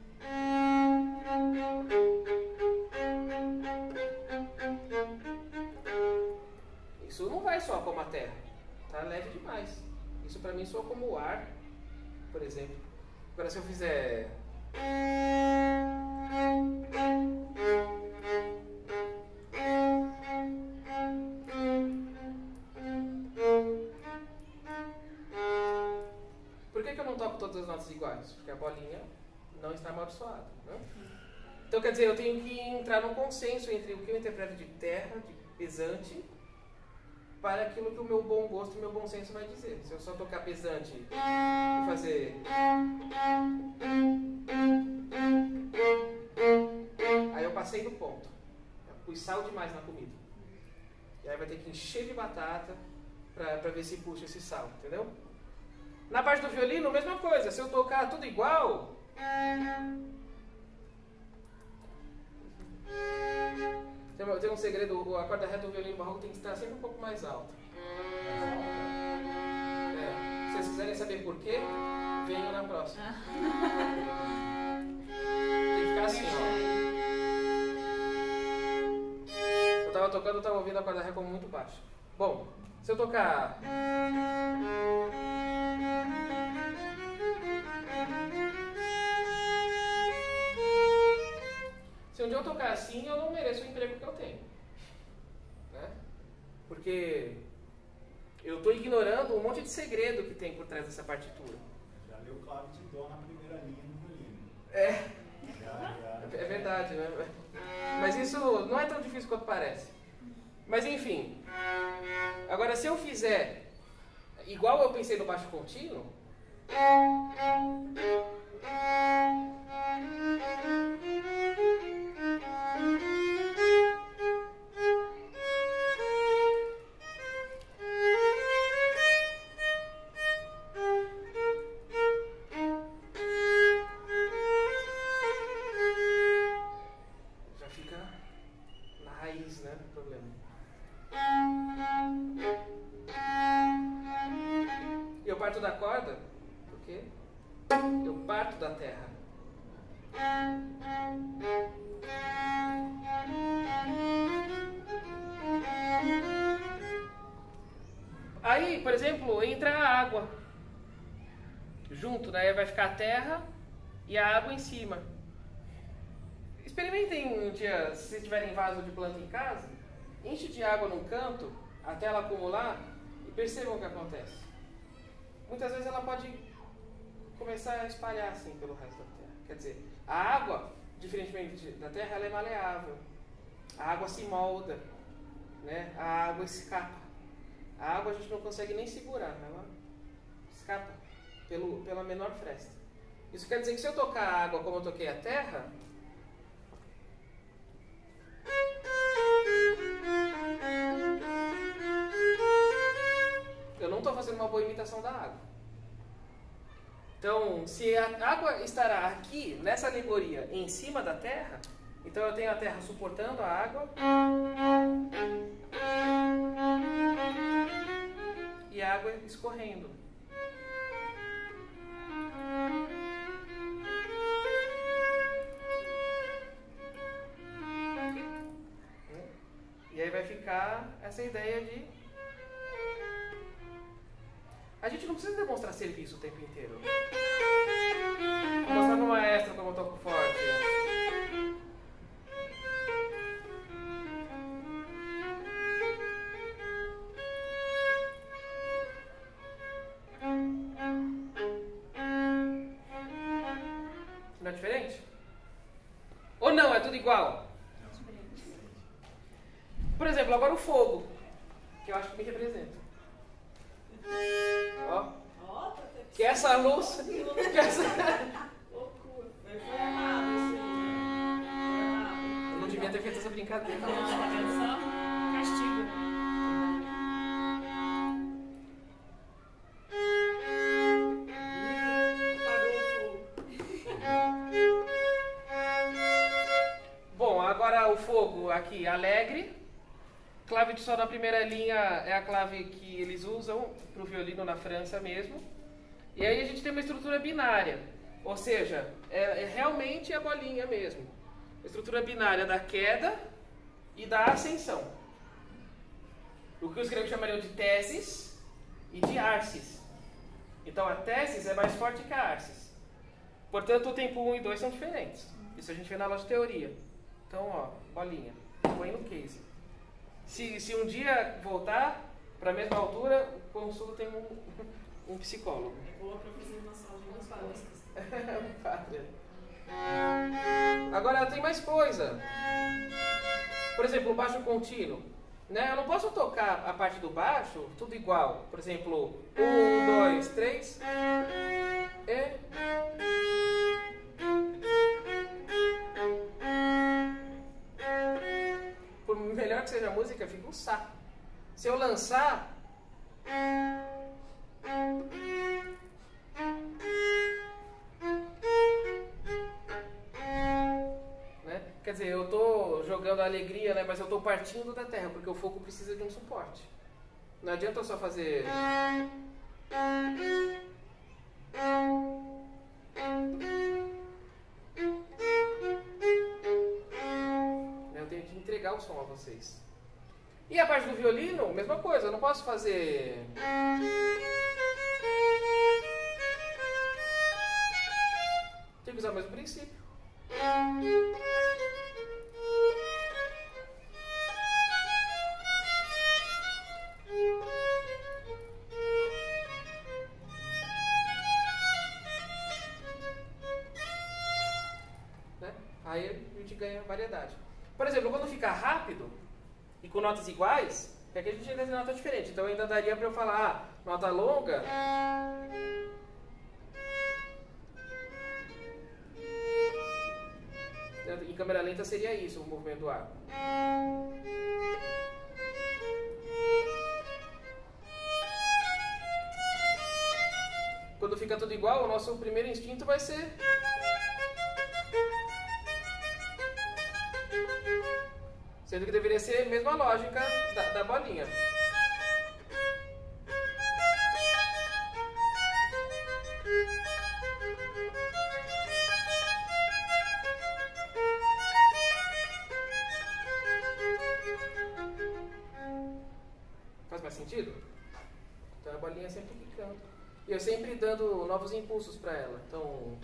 Isso não vai soar como a terra, tá leve demais. Isso para mim soa como o ar, por exemplo. Agora se eu fizer... Por que que eu não toco todas as notas iguais? Porque a bolinha não está amaldiçoada, né? Então quer dizer, eu tenho que entrar num consenso entre o que eu interpreto de terra, de pesante, para aquilo que o meu bom gosto e o meu bom senso vai dizer. Se eu só tocar pesante e fazer... Aí eu passei do ponto. Eu pus sal demais na comida. E aí vai ter que encher de batata para ver se puxa esse sal, entendeu? Na parte do violino, mesma coisa. Se eu tocar tudo igual... Tem, tem um segredo, a corda reta do violino barroco tem que estar sempre um pouco mais alta. É, se vocês quiserem saber por quê, venham na próxima. Tem que ficar assim, ó. Eu tava tocando, eu tava ouvindo a corda reta como muito baixa. Bom, se eu tocar... Se um dia eu tocar assim, eu não mereço o emprego que eu tenho. Né? Porque eu estou ignorando um monte de segredo que tem por trás dessa partitura. Já leu clave de dó na primeira linha do violino. É. Já, já. É verdade, né? Mas isso não é tão difícil quanto parece. Mas enfim. Agora, se eu fizer igual eu pensei no baixo contínuo... Aí, por exemplo, entra a água junto, né? Vai ficar a terra e a água em cima. Experimentem um dia, se vocês tiverem vaso de planta em casa, enche de água num canto até ela acumular e percebam o que acontece. Muitas vezes ela pode começar a espalhar assim pelo resto da terra. Quer dizer, a água, diferentemente da terra, ela é maleável. A água se molda, né? A água escapa. A água a gente não consegue nem segurar, ela escapa pelo, pela menor fresta. Isso quer dizer que se eu tocar a água como eu toquei a terra, eu não estou fazendo uma boa imitação da água. Então, se a água estará aqui, nessa alegoria, em cima da terra, então eu tenho a terra suportando a água e a água escorrendo. Essa é a ideia de... A gente não precisa demonstrar serviço o tempo inteiro. Vou mostrar no maestro como eu toco forte. Não é diferente? Ou não, é tudo igual? Por exemplo, agora o fogo, que eu acho que me representa. Ó. Que essa luz. Que essa... Loucura. Foi errado isso aí. Eu não devia ter feito essa brincadeira. Não, só castigo. Apagou o fogo. Bom, agora o fogo aqui, alegre. Clave de sol na primeira linha é a clave que eles usam para o violino na França mesmo. E aí a gente tem uma estrutura binária, ou seja, é, é realmente a bolinha mesmo. A estrutura binária da queda e da ascensão. O que os gregos chamariam de tesis e de arcis. Então a tesis é mais forte que a arcis. Portanto, o tempo um e dois são diferentes. Isso a gente vê na aula de teoria. Então, ó, bolinha, põe no case. Se, se um dia voltar para a mesma altura, o consulta tem um, um psicólogo. É boa para fazer massagem nas básicas. Agora tem mais coisa. Por exemplo, o baixo contínuo. Né? Eu não posso tocar a parte do baixo tudo igual. Por exemplo, um, dois, três. E. Por melhor que seja a música, fica um saco. Se eu lançar. Né? Quer dizer, eu estou jogando a alegria, né? Mas eu estou partindo da terra, porque o fogo precisa de um suporte. Não adianta eu só fazer. Eu tenho que entregar o som a vocês. E a parte do violino, mesma coisa, eu não posso fazer. Tem que usar o mesmo princípio. Né? Aí a gente ganha variedade. Por exemplo, quando ficar rápido e com notas iguais, que aqui a gente ainda tem nota diferente. Então ainda daria para eu falar, ah, nota longa. Em câmera lenta seria isso, o movimento do arco. Quando fica tudo igual, o nosso primeiro instinto vai ser... Sendo que deveria ser a mesma lógica da, da bolinha. Faz mais sentido? Então a bolinha sempre quicando. E eu sempre dando novos impulsos para ela. Então...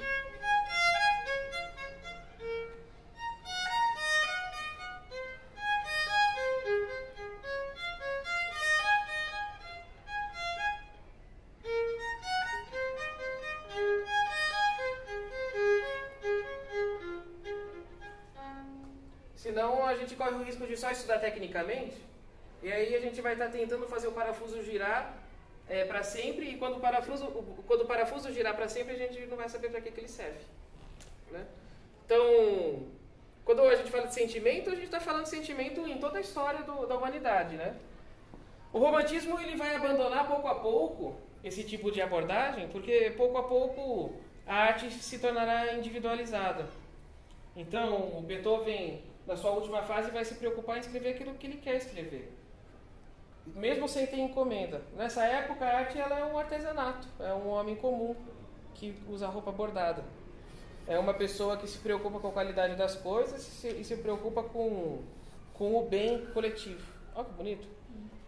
Senão a gente corre o risco de só estudar tecnicamente, e aí a gente vai estar tentando fazer o parafuso girar é, para sempre, e quando o parafuso, quando o parafuso girar para sempre, a gente não vai saber para que, que ele serve. Né? Então, quando a gente fala de sentimento, a gente está falando de sentimento em toda a história do, da humanidade. Né? O romantismo ele vai abandonar pouco a pouco esse tipo de abordagem, porque pouco a pouco a arte se tornará individualizada. Então, o Beethoven, na sua última fase, vai se preocupar em escrever aquilo que ele quer escrever, mesmo sem ter encomenda. Nessa época, a arte ela é um artesanato, é um homem comum que usa roupa bordada. É uma pessoa que se preocupa com a qualidade das coisas e se, e se preocupa com, com o bem coletivo. Olha que bonito.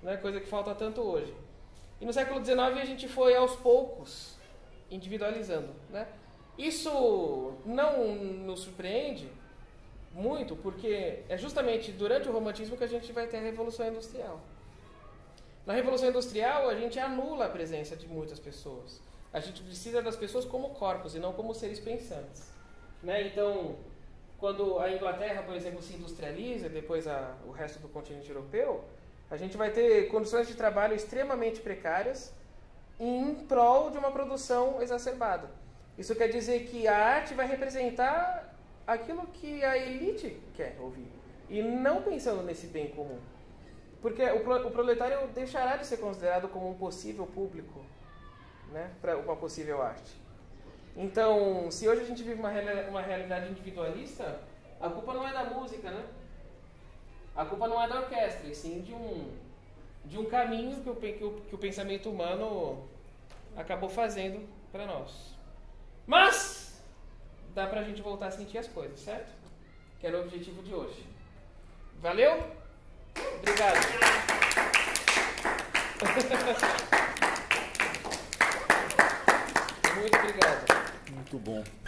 né? Coisa que falta tanto hoje. E no século dezenove a gente foi aos poucos individualizando, né? Isso não nos surpreende muito, porque é justamente durante o romantismo que a gente vai ter a Revolução Industrial. Na Revolução Industrial a gente anula a presença de muitas pessoas. A gente precisa das pessoas como corpos e não como seres pensantes, né? Então, quando a Inglaterra, por exemplo, se industrializa, depois a, o resto do continente europeu, a gente vai ter condições de trabalho extremamente precárias em prol de uma produção exacerbada. Isso quer dizer que a arte vai representar aquilo que a elite quer ouvir, e não pensando nesse bem comum. Porque o, pro, o proletário deixará de ser considerado como um possível público, né, para uma possível arte. Então, se hoje a gente vive uma, uma realidade individualista, a culpa não é da música, né? A culpa não é da orquestra, e sim de um, de um caminho que o, que, o, que o pensamento humano acabou fazendo para nós. Mas dá pra gente voltar a sentir as coisas, certo? Que era o objetivo de hoje. Valeu? Obrigado. Muito obrigado. Muito bom.